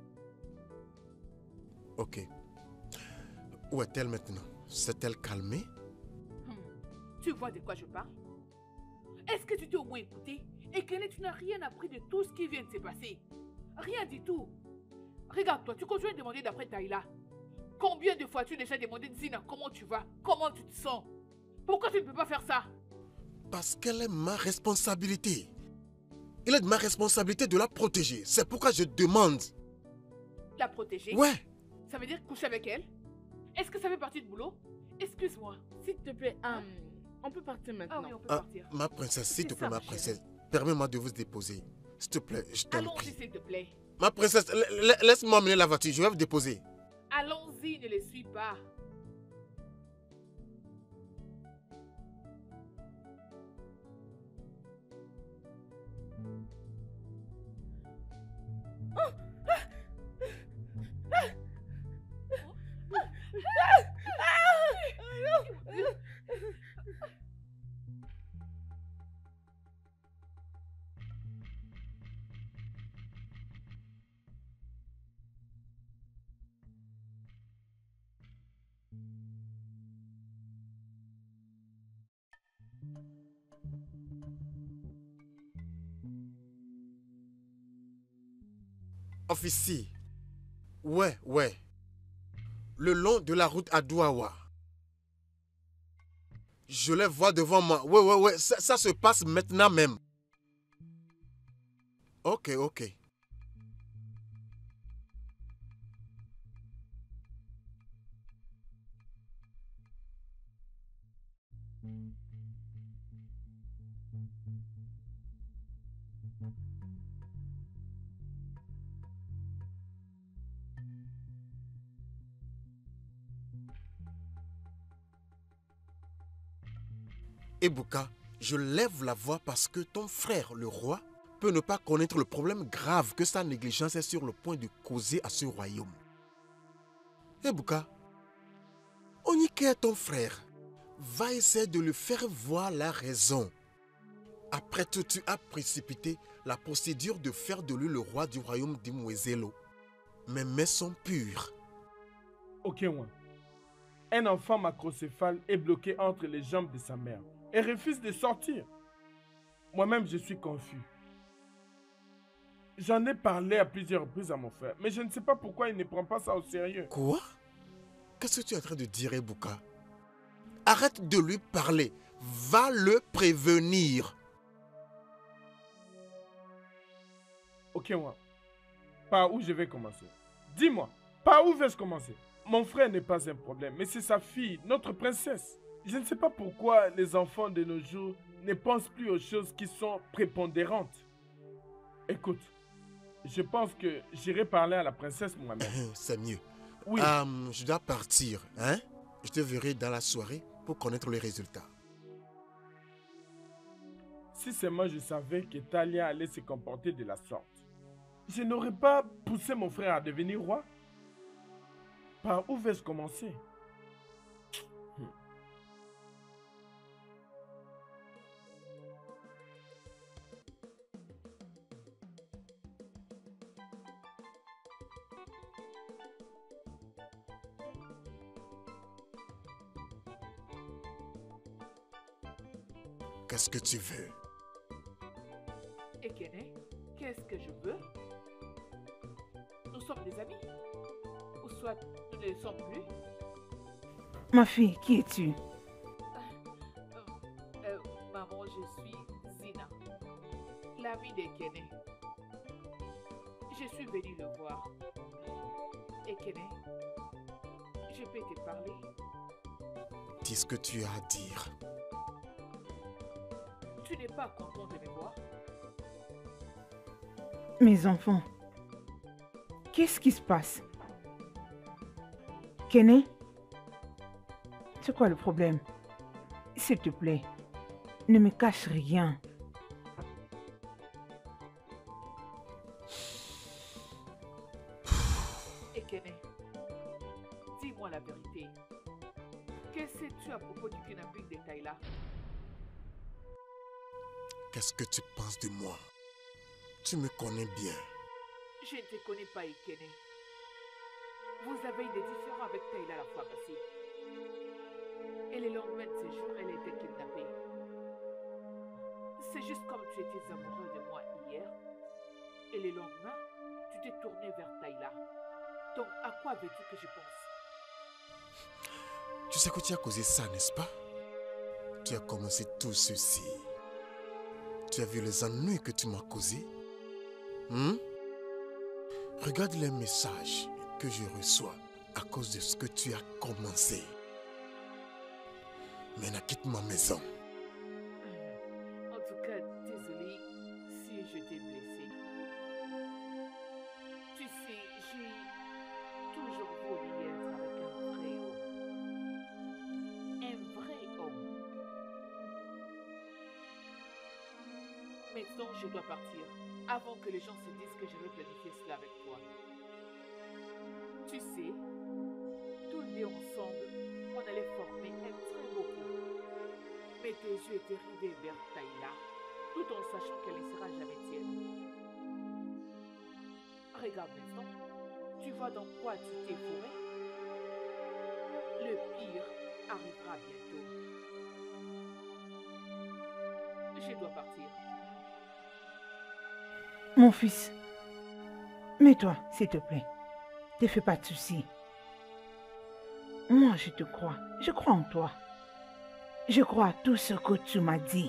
Ok. Où est-elle maintenant? S'est-elle calmée? Tu vois de quoi je parle? Est-ce que tu t'es au moins écouté? Et que tu n'as rien appris de tout ce qui vient de se passer? Rien du tout. Regarde-toi, tu continues de demander d'après Taïla. Combien de fois as-tu déjà demandé de Zina comment tu vas? Comment tu te sens? Pourquoi tu ne peux pas faire ça? Parce qu'elle est ma responsabilité. Il est de ma responsabilité de la protéger. C'est pourquoi je demande. La protéger? Ouais. Ça veut dire coucher avec elle? Est-ce que ça fait partie du boulot? Excuse-moi. S'il te plaît, on peut partir maintenant. Ah oui, on peut partir. Ma princesse, s'il te plaît, ça, ma ma princesse, permets-moi de vous déposer. S'il te plaît, je t'en Allons-y, prie. s'il te plaît. Ma princesse, laisse-moi emmener la voiture, je vais vous déposer. Allons-y, ne les suis pas. Officier. Ouais. Le long de la route à Douawa. Je les vois devant moi. Ouais. Ça se passe maintenant même. Ok. Ebuka, je lève la voix parce que ton frère, le roi, peut ne pas connaître le problème grave que sa négligence est sur le point de causer à ce royaume. Ebuka, Onyike est ton frère. Va essayer de lui faire voir la raison. Après tout, tu as précipité la procédure de faire de lui le roi du royaume d'Imwezelo. Mes mains sont pures. Ok, moi. Un enfant macrocéphale est bloqué entre les jambes de sa mère et refuse de sortir. Moi-même, je suis confus. J'en ai parlé à plusieurs reprises à mon frère, mais je ne sais pas pourquoi il ne prend pas ça au sérieux. Quoi? Qu'est-ce que tu es en train de dire, Ebuka? Arrête de lui parler. Va le prévenir. Ok, moi. Par où je vais commencer? Dis-moi, par où vais-je commencer? Mon frère n'est pas un problème, mais c'est sa fille, notre princesse. Je ne sais pas pourquoi les enfants de nos jours ne pensent plus aux choses qui sont prépondérantes. Écoute, je pense que j'irai parler à la princesse moi-même. C'est mieux. Oui. Je dois partir, hein? Je te verrai dans la soirée pour connaître les résultats. Si seulement je savais que Talia allait se comporter de la sorte, je n'aurais pas poussé mon frère à devenir roi. Par où vais-je commencer? Qu'est-ce que tu veux? Ekene, qu'est-ce que je veux? Nous sommes des amis. Ou soit nous ne le sommes plus. Ma fille, qui es-tu? Maman, je suis Zina, l'amie d'Ekene. Je suis venue le voir. Ekene, je peux te parler? Dis ce que tu as à dire. Tu n'es pas content de me voir? Mes enfants, Qu'est-ce qui se passe? Kenny? C'est quoi le problème? S'il te plaît, ne me cache rien. Et Kenny, dis-moi la vérité. Que sais-tu à propos du kidnapping de Tayla? Qu'est-ce que tu penses de moi? Tu me connais bien. Je ne te connais pas, Ekene. Vous avez eu des différends avec Tayla la fois passée. Et le lendemain de ce jour, elle a été kidnappée. C'est juste comme tu étais amoureux de moi hier. Et le lendemain, tu t'es tourné vers Tayla. Donc, à quoi veux-tu que je pense? Tu sais que tu as causé ça, n'est-ce pas? Tu as commencé tout ceci. Tu as vu les ennuis que tu m'as causés? Regarde les messages que je reçois à cause de ce que tu as commencé. Maintenant, quitte ma maison. En tout cas, désolé si je t'ai blessé. Tu sais, j'ai toujours voulu être avec un vrai homme. Un vrai homme. Maintenant, je dois partir, avant que les gens se disent que je vais planifier cela avec toi. Tu sais, tous les deux ensemble, on allait former un très beau couple. Mais tes yeux étaient rivés vers Tayla, tout en sachant qu'elle ne sera jamais tienne. Regarde maintenant, tu vois dans quoi tu t'es fourré? Le pire arrivera bientôt. Je dois partir. Mon fils, mets-toi, s'il te plaît. Ne fais pas de soucis. Moi, je te crois. Je crois en toi. Je crois à tout ce que tu m'as dit.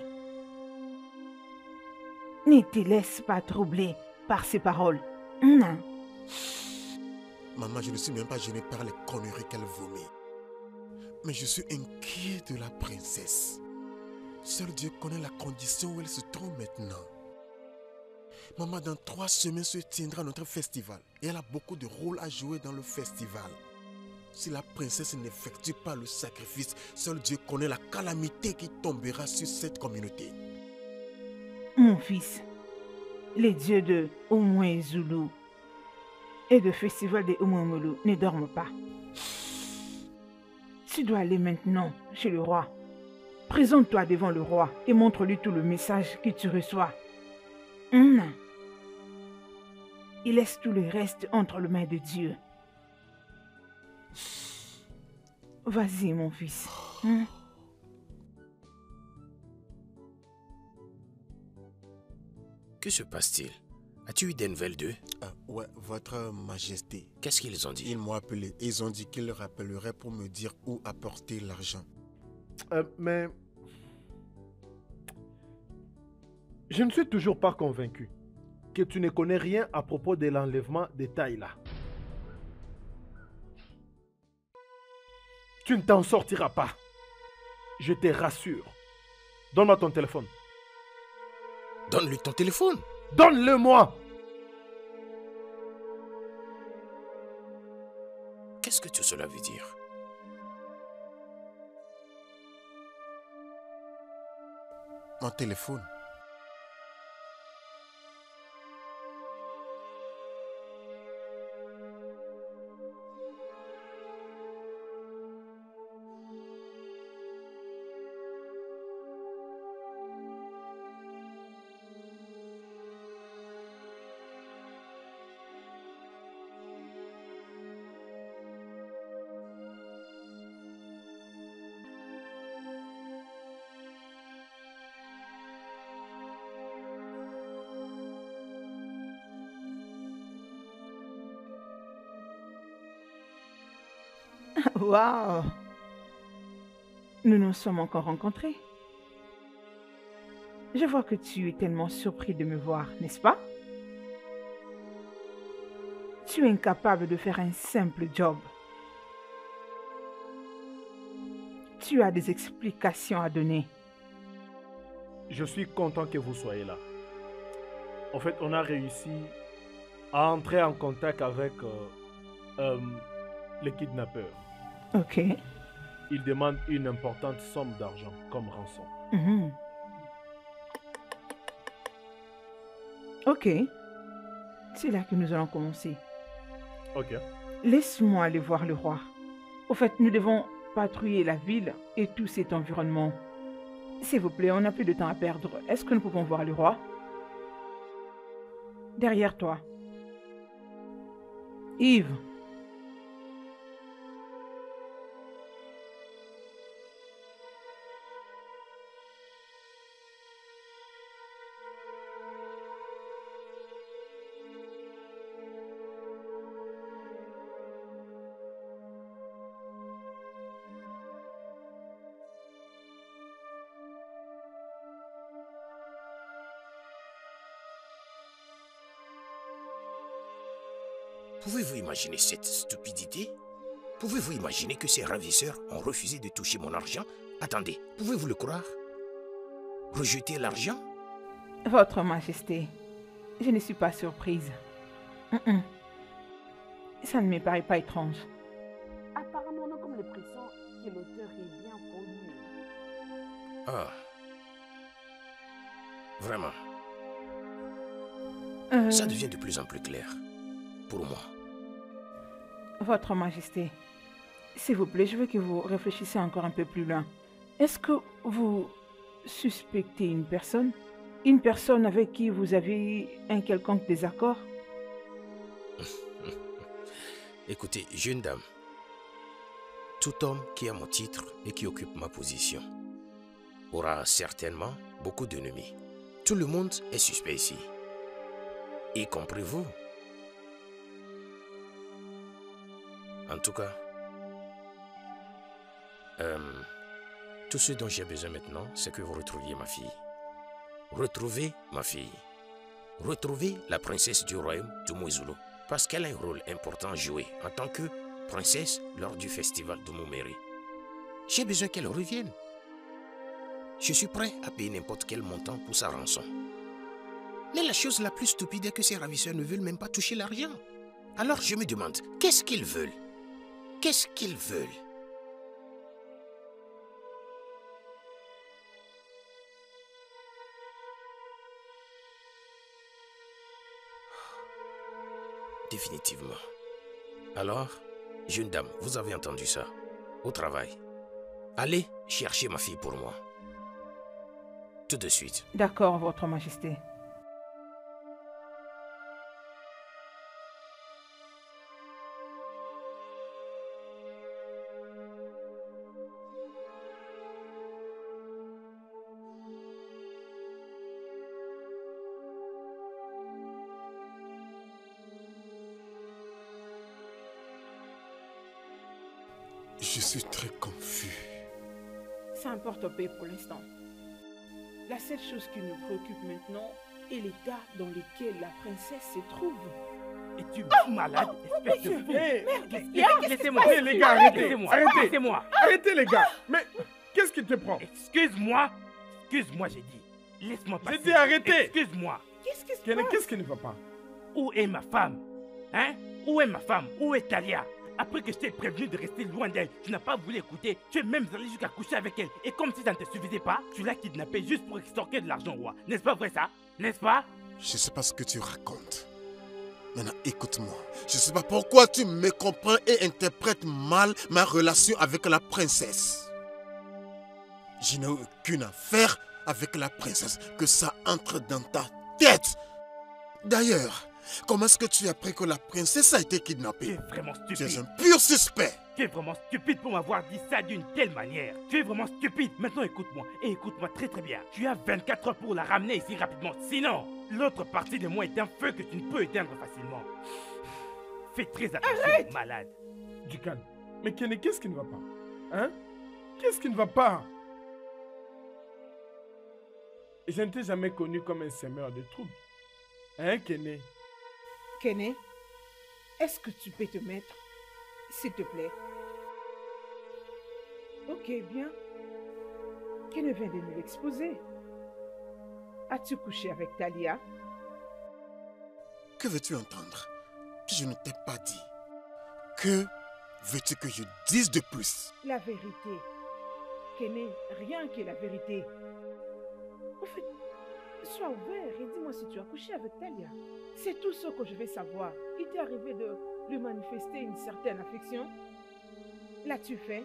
Ne te laisse pas troubler par ces paroles. Non. Maman, je ne suis même pas gêné par les conneries qu'elle vomit. Mais je suis inquiet de la princesse. Seul Dieu connaît la condition où elle se trouve maintenant. Maman, dans 3 semaines se tiendra notre festival. Et elle a beaucoup de rôles à jouer dans le festival. Si la princesse n'effectue pas le sacrifice, seul Dieu connaît la calamité qui tombera sur cette communauté. Mon fils, les dieux de Oumoué-Zoulou et le festival de Oumoumoulou ne dorment pas. Tu dois aller maintenant chez le roi. Présente-toi devant le roi et montre-lui tout le message que tu reçois. Il laisse tout le reste entre les mains de Dieu. Vas-y, mon fils. Que se passe-t-il? As-tu eu des nouvelles d'eux? Ouais, votre majesté. Qu'est-ce qu'ils ont dit? Ils m'ont appelé. Ils ont dit qu'ils le rappelleraient pour me dire où apporter l'argent. Mais je ne suis toujours pas convaincu que tu ne connais rien à propos de l'enlèvement de Tayla. Tu ne t'en sortiras pas. Je te rassure. Donne-moi ton téléphone. Donne-lui ton téléphone. Donne-le-moi. Qu'est-ce que cela veut dire? Mon téléphone. Waouh! Nous nous sommes encore rencontrés. Je vois que tu es tellement surpris de me voir, n'est-ce pas? Tu es incapable de faire un simple job. Tu as des explications à donner. Je suis content que vous soyez là. En fait, on a réussi a entré en contact avec le kidnappeur. Ok. Il demande une importante somme d'argent comme rançon. Mhm. Ok. C'est là que nous allons commencer. Ok. Laisse-moi aller voir le roi. Au fait, nous devons patrouiller la ville et tout cet environnement. S'il vous plaît, on n'a plus de temps à perdre. Est-ce que nous pouvons voir le roi? Derrière toi. Yves. Pouvez-vous imaginer cette stupidité? Pouvez-vous imaginer que ces ravisseurs ont refusé de toucher mon argent? Attendez, pouvez-vous le croire? Rejeter l'argent? Votre Majesté, je ne suis pas surprise. Ça ne me paraît pas étrange. Apparemment, on a comme l'impression que l'auteur est bien connu. Ah. Vraiment. Ça devient de plus en plus clair. Pour moi. Votre Majesté, s'il vous plaît, je veux que vous réfléchissiez encore un peu plus loin. Est-ce que vous suspectez une personne? Une personne avec qui vous avez un quelconque désaccord? Écoutez, jeune dame, tout homme qui a mon titre et qui occupe ma position aura certainement beaucoup d'ennemis. Tout le monde est suspect ici, y compris vous. En tout cas, tout ce dont j'ai besoin maintenant, c'est que vous retrouviez ma fille. Retrouvez ma fille. Retrouvez la princesse du royaume du Mwezulu. Parce qu'elle a un rôle important à jouer en tant que princesse lors du festival de Mumeri. J'ai besoin qu'elle revienne. Je suis prêt à payer n'importe quel montant pour sa rançon. Mais la chose la plus stupide est que ces ravisseurs ne veulent même pas toucher l'argent. Alors je me demande, qu'est-ce qu'ils veulent? Qu'est-ce qu'ils veulent? Définitivement. Alors, jeune dame, vous avez entendu ça. Au travail. Allez chercher ma fille pour moi. Tout de suite. D'accord, Votre Majesté. Je suis très confus. Ça importe peu pour l'instant. La seule chose qui nous préoccupe maintenant est l'état dans lequel la princesse se trouve. Es-tu malade, espèce de fou? Laissez-moi. Les gars, Laissez-moi. Arrêtez les gars. Mais qu'est-ce qui te prend? Excuse-moi, j'ai dit. Laisse-moi passer. J'ai dit arrêtez. Excuse-moi. Qu'est-ce qui ne va pas? Où est ma femme? Hein? Où est ma femme? Où est Talia? Après que je t'ai prévenu de rester loin d'elle, tu n'as pas voulu écouter. Tu es même allé jusqu'à coucher avec elle. Et comme si ça ne te suffisait pas, tu l'as kidnappée juste pour extorquer de l'argent au roi. N'est-ce pas vrai ça? N'est-ce pas? Je ne sais pas ce que tu racontes. Maintenant, écoute-moi. Je ne sais pas pourquoi tu me comprends et interprètes mal ma relation avec la princesse. Je n'ai aucune affaire avec la princesse. Que ça entre dans ta tête. D'ailleurs, comment est-ce que tu as appris que la princesse a été kidnappée? Tu es vraiment stupide. Tu es un pur suspect. Tu es vraiment stupide pour m'avoir dit ça d'une telle manière. Tu es vraiment stupide. Maintenant écoute-moi. Et écoute-moi très très bien. Tu as 24 heures pour la ramener ici rapidement. Sinon, l'autre partie de moi est un feu que tu ne peux éteindre facilement. Fais très attention, malade. Du calme. Mais Kenny, qu'est-ce qui ne va pas? Hein? Qu'est-ce qui ne va pas? Je ne t'ai jamais connu comme un semeur de troubles. Hein, Kenny? Kenny, est-ce que tu peux te mettre, s'il te plaît? Ok, bien. Kenny vient de nous l'exposer. As-tu couché avec Talia? Que veux-tu entendre que je ne t'ai pas dit? Que veux-tu que je dise de plus? La vérité. Kené, rien que la vérité. En fait, sois ouvert et dis-moi si tu as couché avec Talia. C'est tout ce que je veux savoir. Il t'est arrivé de lui manifester une certaine affection? L'as-tu fait?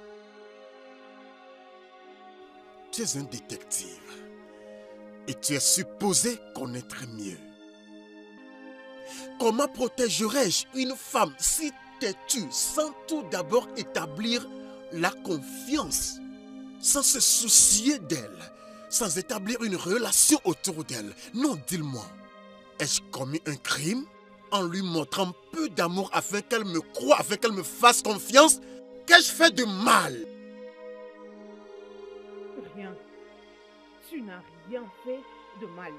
Tu es un détective et tu es supposé connaître mieux. Comment protégerais-je une femme si têtue sans tout d'abord établir la confiance, sans se soucier d'elle, sans établir une relation autour d'elle? Non, dis-moi, ai-je commis un crime en lui montrant peu d'amour afin qu'elle me croie, afin qu'elle me fasse confiance? Qu'ai-je fait de mal? Rien. Tu n'as rien fait de mal.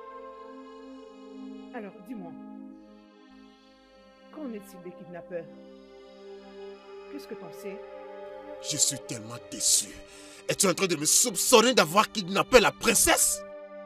Alors, dis-moi, qu'en est-il des kidnappeurs? Qu'est-ce que t'en sais? Je suis tellement déçu. Es-tu en train de me soupçonner d'avoir kidnappé la princesse?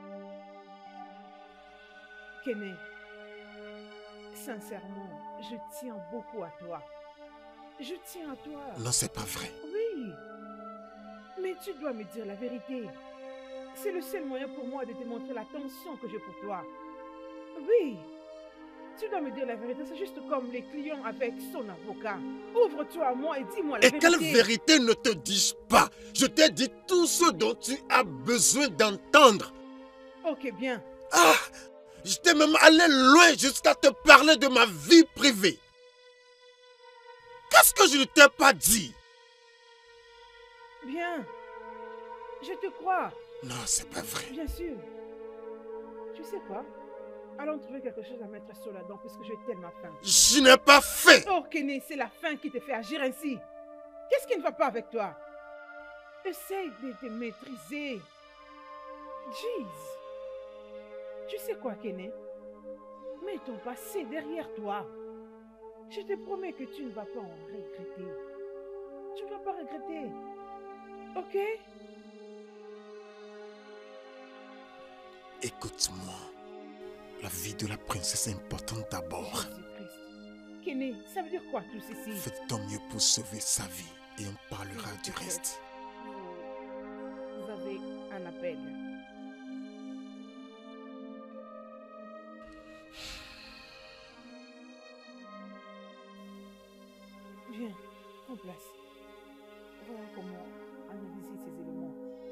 Kené, sincèrement, je tiens beaucoup à toi. Je tiens à toi. Non, c'est pas vrai. Oui, mais tu dois me dire la vérité. C'est le seul moyen pour moi de te montrer l'attention que j'ai pour toi. Oui, tu dois me dire la vérité. C'est juste comme les clients avec son avocat. Ouvre-toi à moi et dis-moi la vérité. Et quelle vérité ne te dis-je pas? Je t'ai dit tout ce dont tu as besoin d'entendre. Ok, bien. Ah! Je t'ai même allé loin jusqu'à te parler de ma vie privée. Qu'est-ce que je ne t'ai pas dit? Bien. Je te crois. Non, c'est pas vrai. Bien sûr. Tu sais quoi? Allons trouver quelque chose à mettre sur la dent puisque j'ai tellement faim. Je n'ai pas fait. Oh, Kené, c'est la faim qui te fait agir ainsi. Qu'est-ce qui ne va pas avec toi? Essaye de te maîtriser. Jeez. Tu sais quoi, Kené? Mets ton passé derrière toi. Je te promets que tu ne vas pas en regretter. Tu ne vas pas regretter. Ok? Écoute-moi. La vie de la princesse est importante d'abord. Jésus-Christ. Kené, ça veut dire quoi tout ceci? Fais ton mieux pour sauver sa vie et on parlera du reste. Vous avez un appel. Viens, prends place. Voilà comment analyser ces éléments.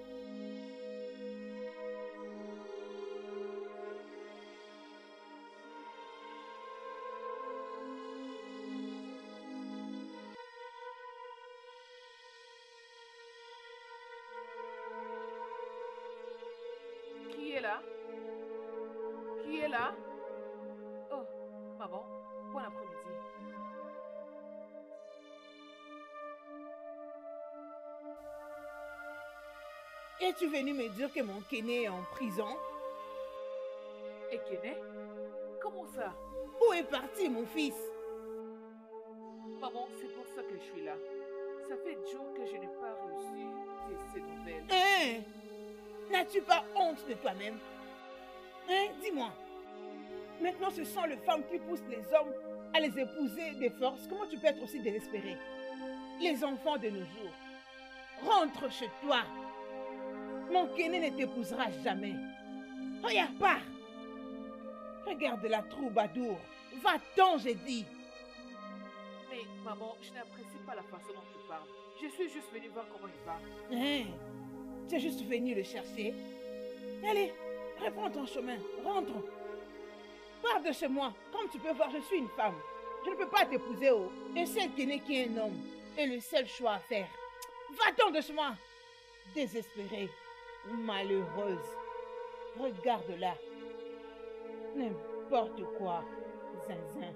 Qui est là? Qui est là? Oh, maman, bon après-midi. Es-tu venu me dire que mon Kené est en prison? Et Kené? Comment ça? Où est parti mon fils? Maman, c'est pour ça que je suis là. Ça fait jours que je n'ai pas reçu ces nouvelles. Hein? N'as-tu pas honte de toi-même? Hein? Dis-moi. Maintenant, ce sont les femmes qui poussent les hommes à les épouser de force. Comment tu peux être aussi désespéré? Les enfants de nos jours. Rentre chez toi. Mon Kené ne t'épousera jamais. Regarde pas. Regarde la troubadour. Va-t'en, j'ai dit. Mais maman, je n'apprécie pas la façon dont tu parles. Je suis juste venue voir comment il va. Hein? Tu es juste venu le chercher. Allez, reprends ton chemin. Rentre. Pars de chez moi. Comme tu peux voir, je suis une femme. Je ne peux pas t'épouser. Oh. Et celle qui n'est qu'un homme est le seul choix à faire. Va-t'en de chez moi. Désespérée. Malheureuse. Regarde-la. N'importe quoi. Zinzin.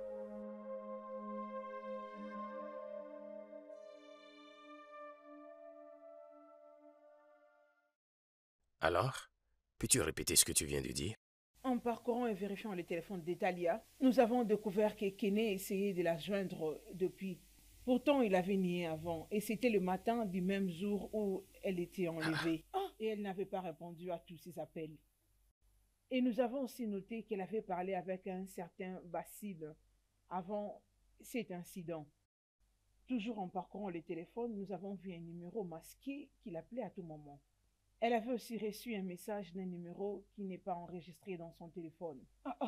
Alors, peux-tu répéter ce que tu viens de dire? En parcourant et vérifiant les téléphones d'Italia, nous avons découvert que Kené essayait de la joindre depuis. Pourtant, il avait nié avant, et c'était le matin du même jour où elle était enlevée. Et elle n'avait pas répondu à tous ses appels. Et nous avons aussi noté qu'elle avait parlé avec un certain Basile avant cet incident. Toujours en parcourant les téléphones, nous avons vu un numéro masqué qui l'appelait à tout moment. Elle avait aussi reçu un message d'un numéro qui n'est pas enregistré dans son téléphone.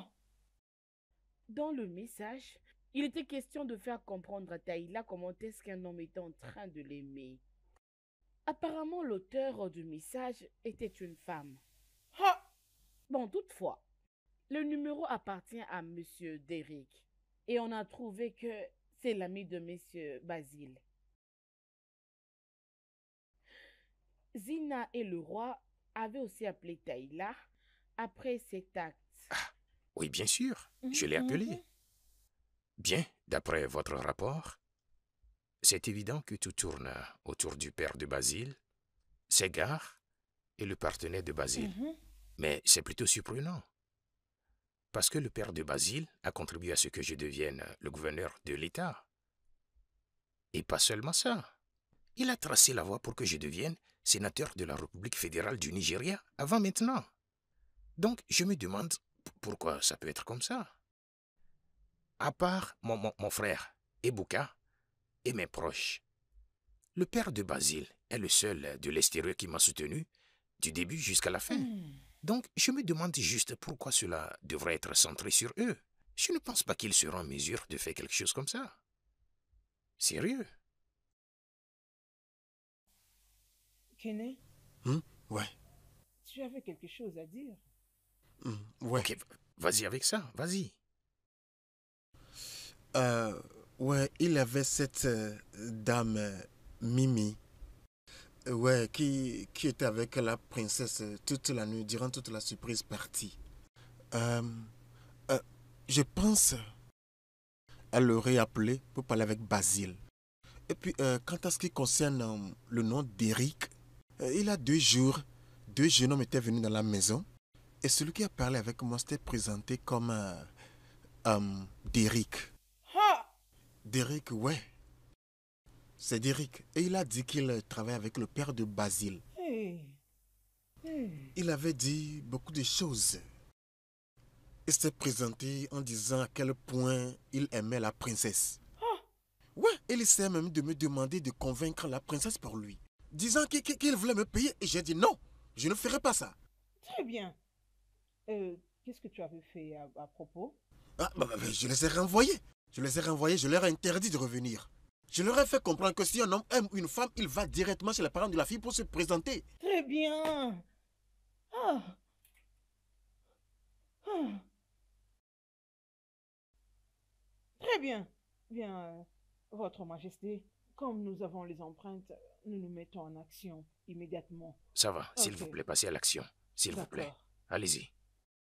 Dans le message, il était question de faire comprendre à Taïla comment est-ce qu'un homme était en train de l'aimer. Apparemment, l'auteur du message était une femme. Bon, toutefois, le numéro appartient à Monsieur Derrick et on a trouvé que c'est l'ami de Monsieur Basile. Zina et le roi avaient aussi appelé Taïla après cet acte. Oui, bien sûr, je l'ai appelé. Bien, d'après votre rapport, c'est évident que tout tourne autour du père de Basile, Ségard et le partenaire de Basile. Mais c'est plutôt surprenant. Parce que le père de Basile a contribué à ce que je devienne le gouverneur de l'État. Et pas seulement ça. Il a tracé la voie pour que je devienne sénateur de la République fédérale du Nigeria avant maintenant. Donc, je me demande pourquoi ça peut être comme ça. À part mon frère, Ebuka, et mes proches, le père de Basile est le seul de l'extérieur qui m'a soutenu du début jusqu'à la fin. Donc, je me demande juste pourquoi cela devrait être centré sur eux. Je ne pense pas qu'ils seront en mesure de faire quelque chose comme ça. Sérieux? Kené? Ouais. Tu avais quelque chose à dire? Ouais. Ok, vas-y avec ça, vas-y. Ouais, il avait cette dame Mimi. Ouais, qui était avec la princesse toute la nuit, durant toute la surprise partie. Je pense elle l'aurait appelé pour parler avec Basile. Et puis, quant à ce qui concerne le nom d'Eric, il y a 2 jours, 2 jeunes hommes étaient venus dans la maison. Et celui qui a parlé avec moi s'était présenté comme Derrick. Derrick, ouais. C'est Derrick. Et il a dit qu'il travaille avec le père de Basile. Il avait dit beaucoup de choses. Il s'est présenté en disant à quel point il aimait la princesse. Ouais, il essaie même de me demander de convaincre la princesse pour lui. Disant qu'il voulait me payer. Et j'ai dit non, je ne ferai pas ça. Très bien. Qu'est-ce que tu avais fait à propos? Je les ai renvoyés. Je leur ai interdit de revenir. Je leur ai fait comprendre que si un homme aime une femme, il va directement chez les parents de la fille pour se présenter. Très bien. Très bien. Bien, Votre Majesté, comme nous avons les empreintes, nous nous mettons en action immédiatement. Ça va, s'il vous plaît, passez à l'action. S'il vous plaît. Allez-y.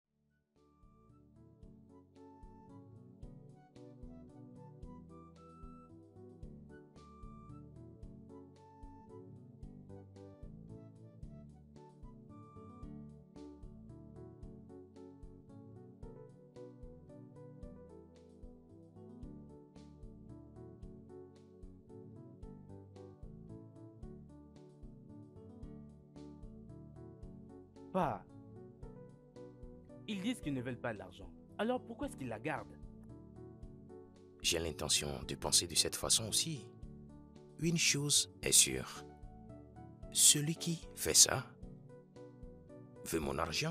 Pas. Ils disent qu'ils ne veulent pas de l'argent. Alors pourquoi est-ce qu'ils la gardent? J'ai l'intention de penser de cette façon aussi. Une chose est sûre. Celui qui fait ça veut mon argent.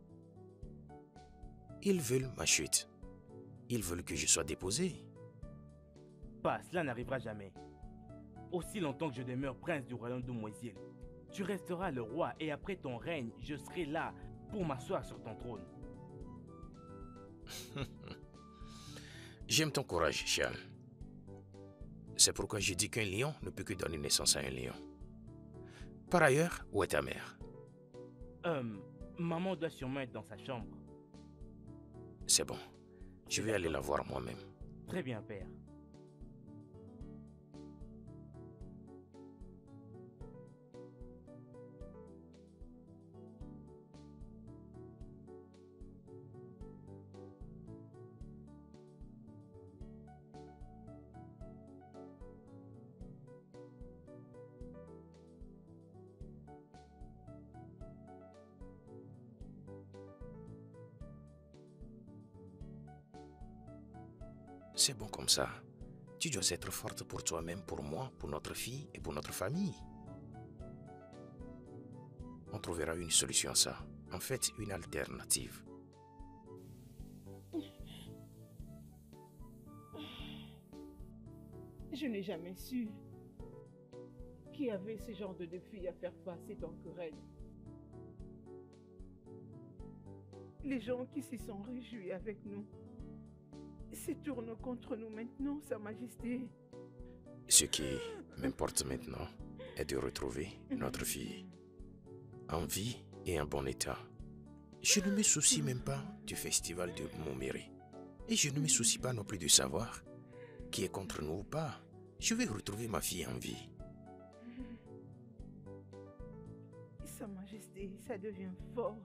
Ils veulent ma chute. Ils veulent que je sois déposé. Pas, cela n'arrivera jamais. Aussi longtemps que je demeure prince du royaume de Moisiel, tu resteras le roi et après ton règne, je serai là pour m'asseoir sur ton trône. J'aime ton courage, Charles. C'est pourquoi je dis qu'un lion ne peut que donner naissance à un lion. Par ailleurs, où est ta mère? Maman doit sûrement être dans sa chambre. C'est bon. Je vais aller la voir moi-même. Très bien, père. C'est bon comme ça. Tu dois être forte pour toi-même, pour moi, pour notre fille et pour notre famille. On trouvera une solution à ça. En fait, une alternative. Je n'ai jamais su qui avait ce genre de défi à faire face étant querelle. Les gens qui s'y sont réjouis avec nous se tournent contre nous maintenant, Sa Majesté. Ce qui m'importe maintenant est de retrouver notre fille en vie et en bon état. Je ne me soucie même pas du festival de Montméré. Et je ne me soucie pas non plus de savoir qui est contre nous ou pas. Je vais retrouver ma fille en vie. Sa Majesté, ça devient fort.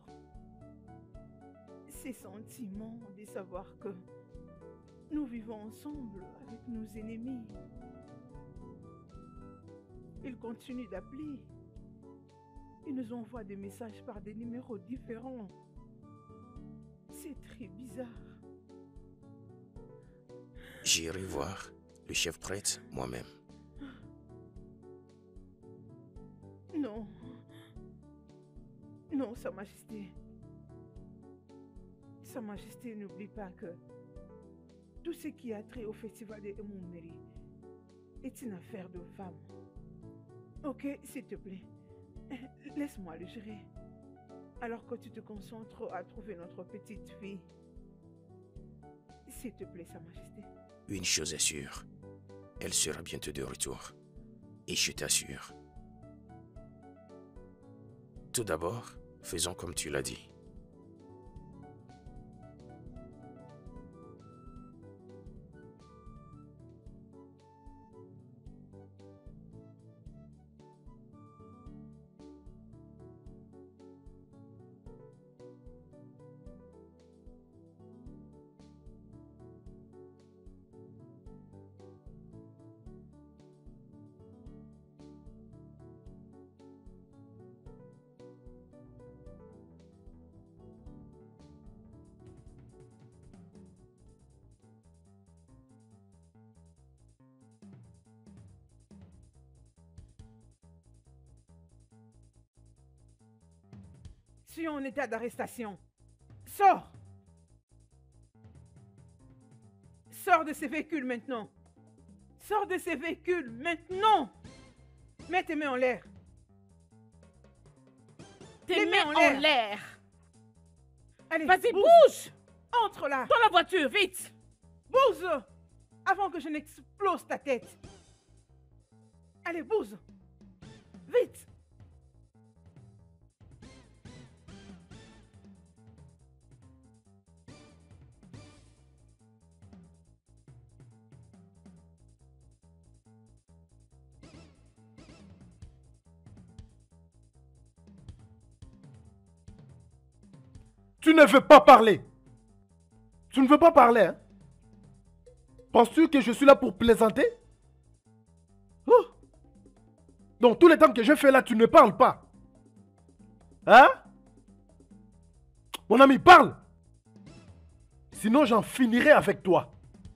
Ces sentiments de savoir que nous vivons ensemble avec nos ennemis. Ils continuent d'appeler. Ils nous envoient des messages par des numéros différents. C'est très bizarre. J'irai voir le chef prêtre moi-même. Non. Non, Sa Majesté. Sa Majesté, n'oublie pas que tout ce qui a trait au festival de Montméré est une affaire de femmes. Ok, s'il te plaît, laisse-moi le gérer. Alors que tu te concentres à trouver notre petite fille. S'il te plaît, Sa Majesté. Une chose est sûre, elle sera bientôt de retour. Et je t'assure. Tout d'abord, faisons comme tu l'as dit. Je suis en état d'arrestation. Sors! Sors de ces véhicules maintenant. Sors de ces véhicules maintenant. Mets tes mains en l'air. Tes mains en l'air. Allez, vas-y, bouge! Entre là. Dans la voiture, vite! Bouge! Avant que je n'explose ta tête. Allez, bouge! Vite! Tu ne veux pas parler. Tu ne veux pas parler, hein? Penses-tu que je suis là pour plaisanter? Oh. Donc, tout le temps que je fais là, tu ne parles pas. Hein? Mon ami, parle. Sinon, j'en finirai avec toi.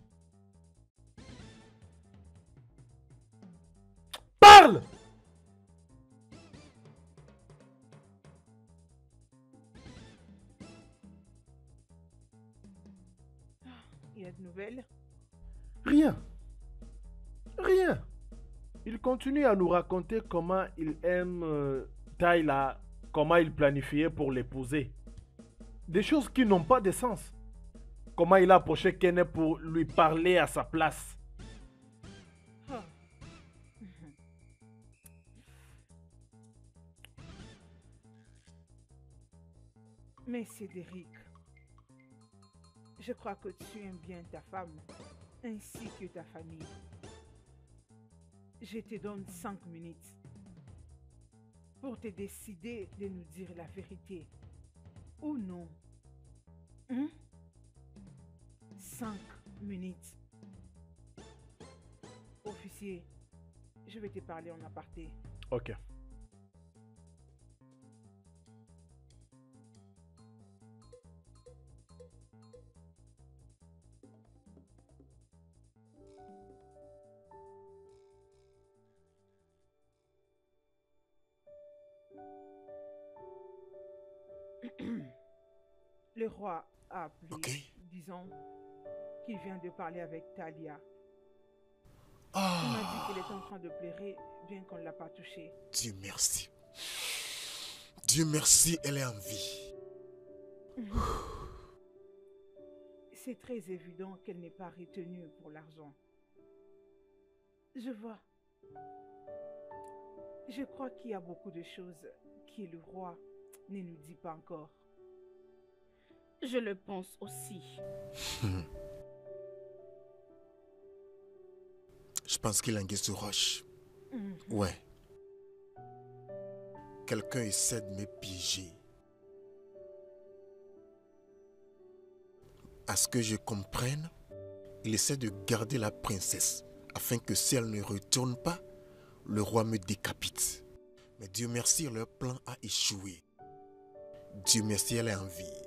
Parle! Il y a de nouvelles? Rien. Rien. Il continue à nous raconter comment il aime Tyla, comment il planifiait pour l'épouser. Des choses qui n'ont pas de sens. Comment il a approché Kenne pour lui parler à sa place. Oh. Mais Cédric, je crois que tu aimes bien ta femme, ainsi que ta famille. Je te donne 5 minutes pour te décider de nous dire la vérité. Ou non. 5 minutes. Officier, je vais te parler en aparté. Ok. Le roi a appelé, Ok. disons qu'il vient de parler avec Talia. Il m'a dit Ah, qu'elle est en train de pleurer, bien qu'on ne l'a pas touchée. Dieu merci. Dieu merci, elle est en vie. C'est très évident qu'elle n'est pas retenue pour l'argent. Je vois. Je crois qu'il y a beaucoup de choses que le roi ne nous dit pas encore. Je le pense aussi. Je pense qu'il anguille sous roche. Mhm. Ouais. Quelqu'un essaie de me piéger. À ce que je comprenne, il essaie de garder la princesse afin que si elle ne retourne pas, le roi me décapite. Mais Dieu merci, leur plan a échoué. Dieu merci, elle est en vie.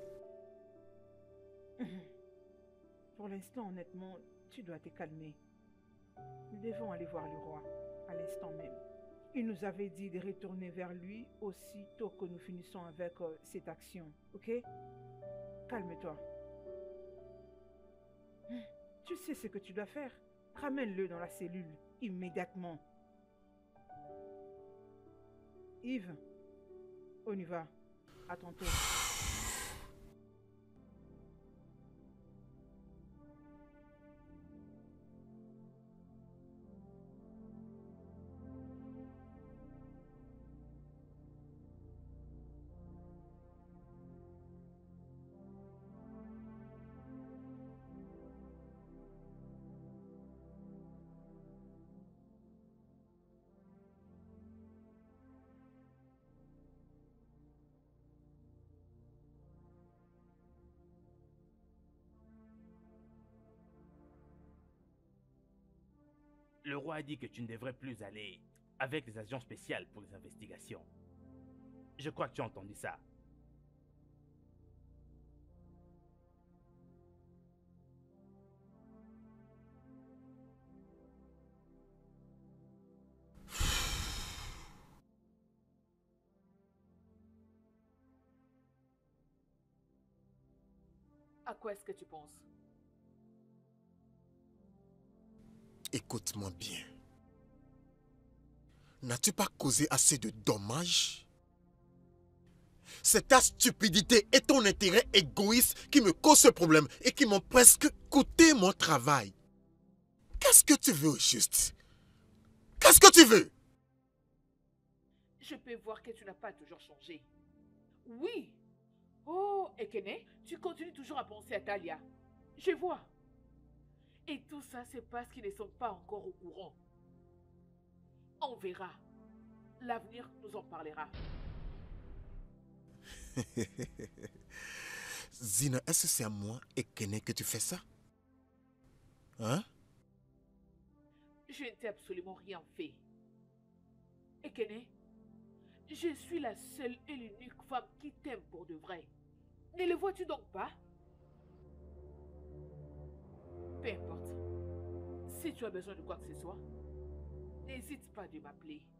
Pour l'instant, honnêtement, tu dois te calmer. Nous devons aller voir le roi, à l'instant même. Il nous avait dit de retourner vers lui aussitôt que nous finissons avec cette action, ok? Calme-toi. Tu sais ce que tu dois faire? Ramène-le dans la cellule, immédiatement. Yves, on y va. À tantôt. Le roi a dit que tu ne devrais plus aller avec les agents spéciaux pour les investigations. Je crois que tu as entendu ça. À quoi est-ce que tu penses? Écoute-moi bien. N'as-tu pas causé assez de dommages? C'est ta stupidité et ton intérêt égoïste qui me causent ce problème et qui m'ont presque coûté mon travail. Qu'est-ce que tu veux au juste? Qu'est-ce que tu veux? Je peux voir que tu n'as pas toujours changé. Oui. Oh, Ekene, tu continues toujours à penser à Talia. Je vois. Et tout ça, c'est parce qu'ils ne sont pas encore au courant. On verra. L'avenir nous en parlera. Zina, est-ce que c'est à moi et Kene que tu fais ça? Hein? Je ne t'ai absolument rien fait. Ekene, je suis la seule et l'unique femme qui t'aime pour de vrai. Ne le vois-tu donc pas? Peu importe. Si tu as besoin de quoi que ce soit, n'hésite pas de m'appeler.